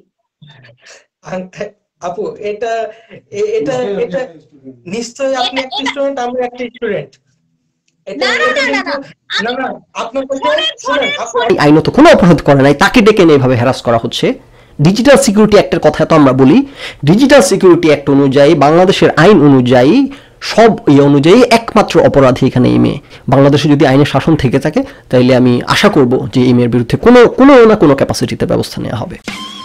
আপু এটা এটা এটা নিশ্চয়ই আপনি একটা স্টুডেন্ট, আমি একটা স্টুডেন্ট, আইনত কোনো অপরাধ করে নাই, তাকে ডেকে নিয়ে এভাবে হ্যারাস করা হচ্ছে। ডিজিটাল সিকিউরিটি অ্যাক্টের কথা তো আমরা বলি, ডিজিটাল সিকিউরিটি অ্যাক্ট অনুযায়ী, বাংলাদেশের আইন অনুযায়ী, সব এই অনুযায়ী একমাত্র অপরাধী এখানে এই মেয়ে। বাংলাদেশে যদি আইনের শাসন থেকে থাকে তাইলে আমি আশা করব যে এই মেয়ের বিরুদ্ধে কোনো কোনো না কোনো ক্যাপাসিটিতে ব্যবস্থা নেওয়া হবে।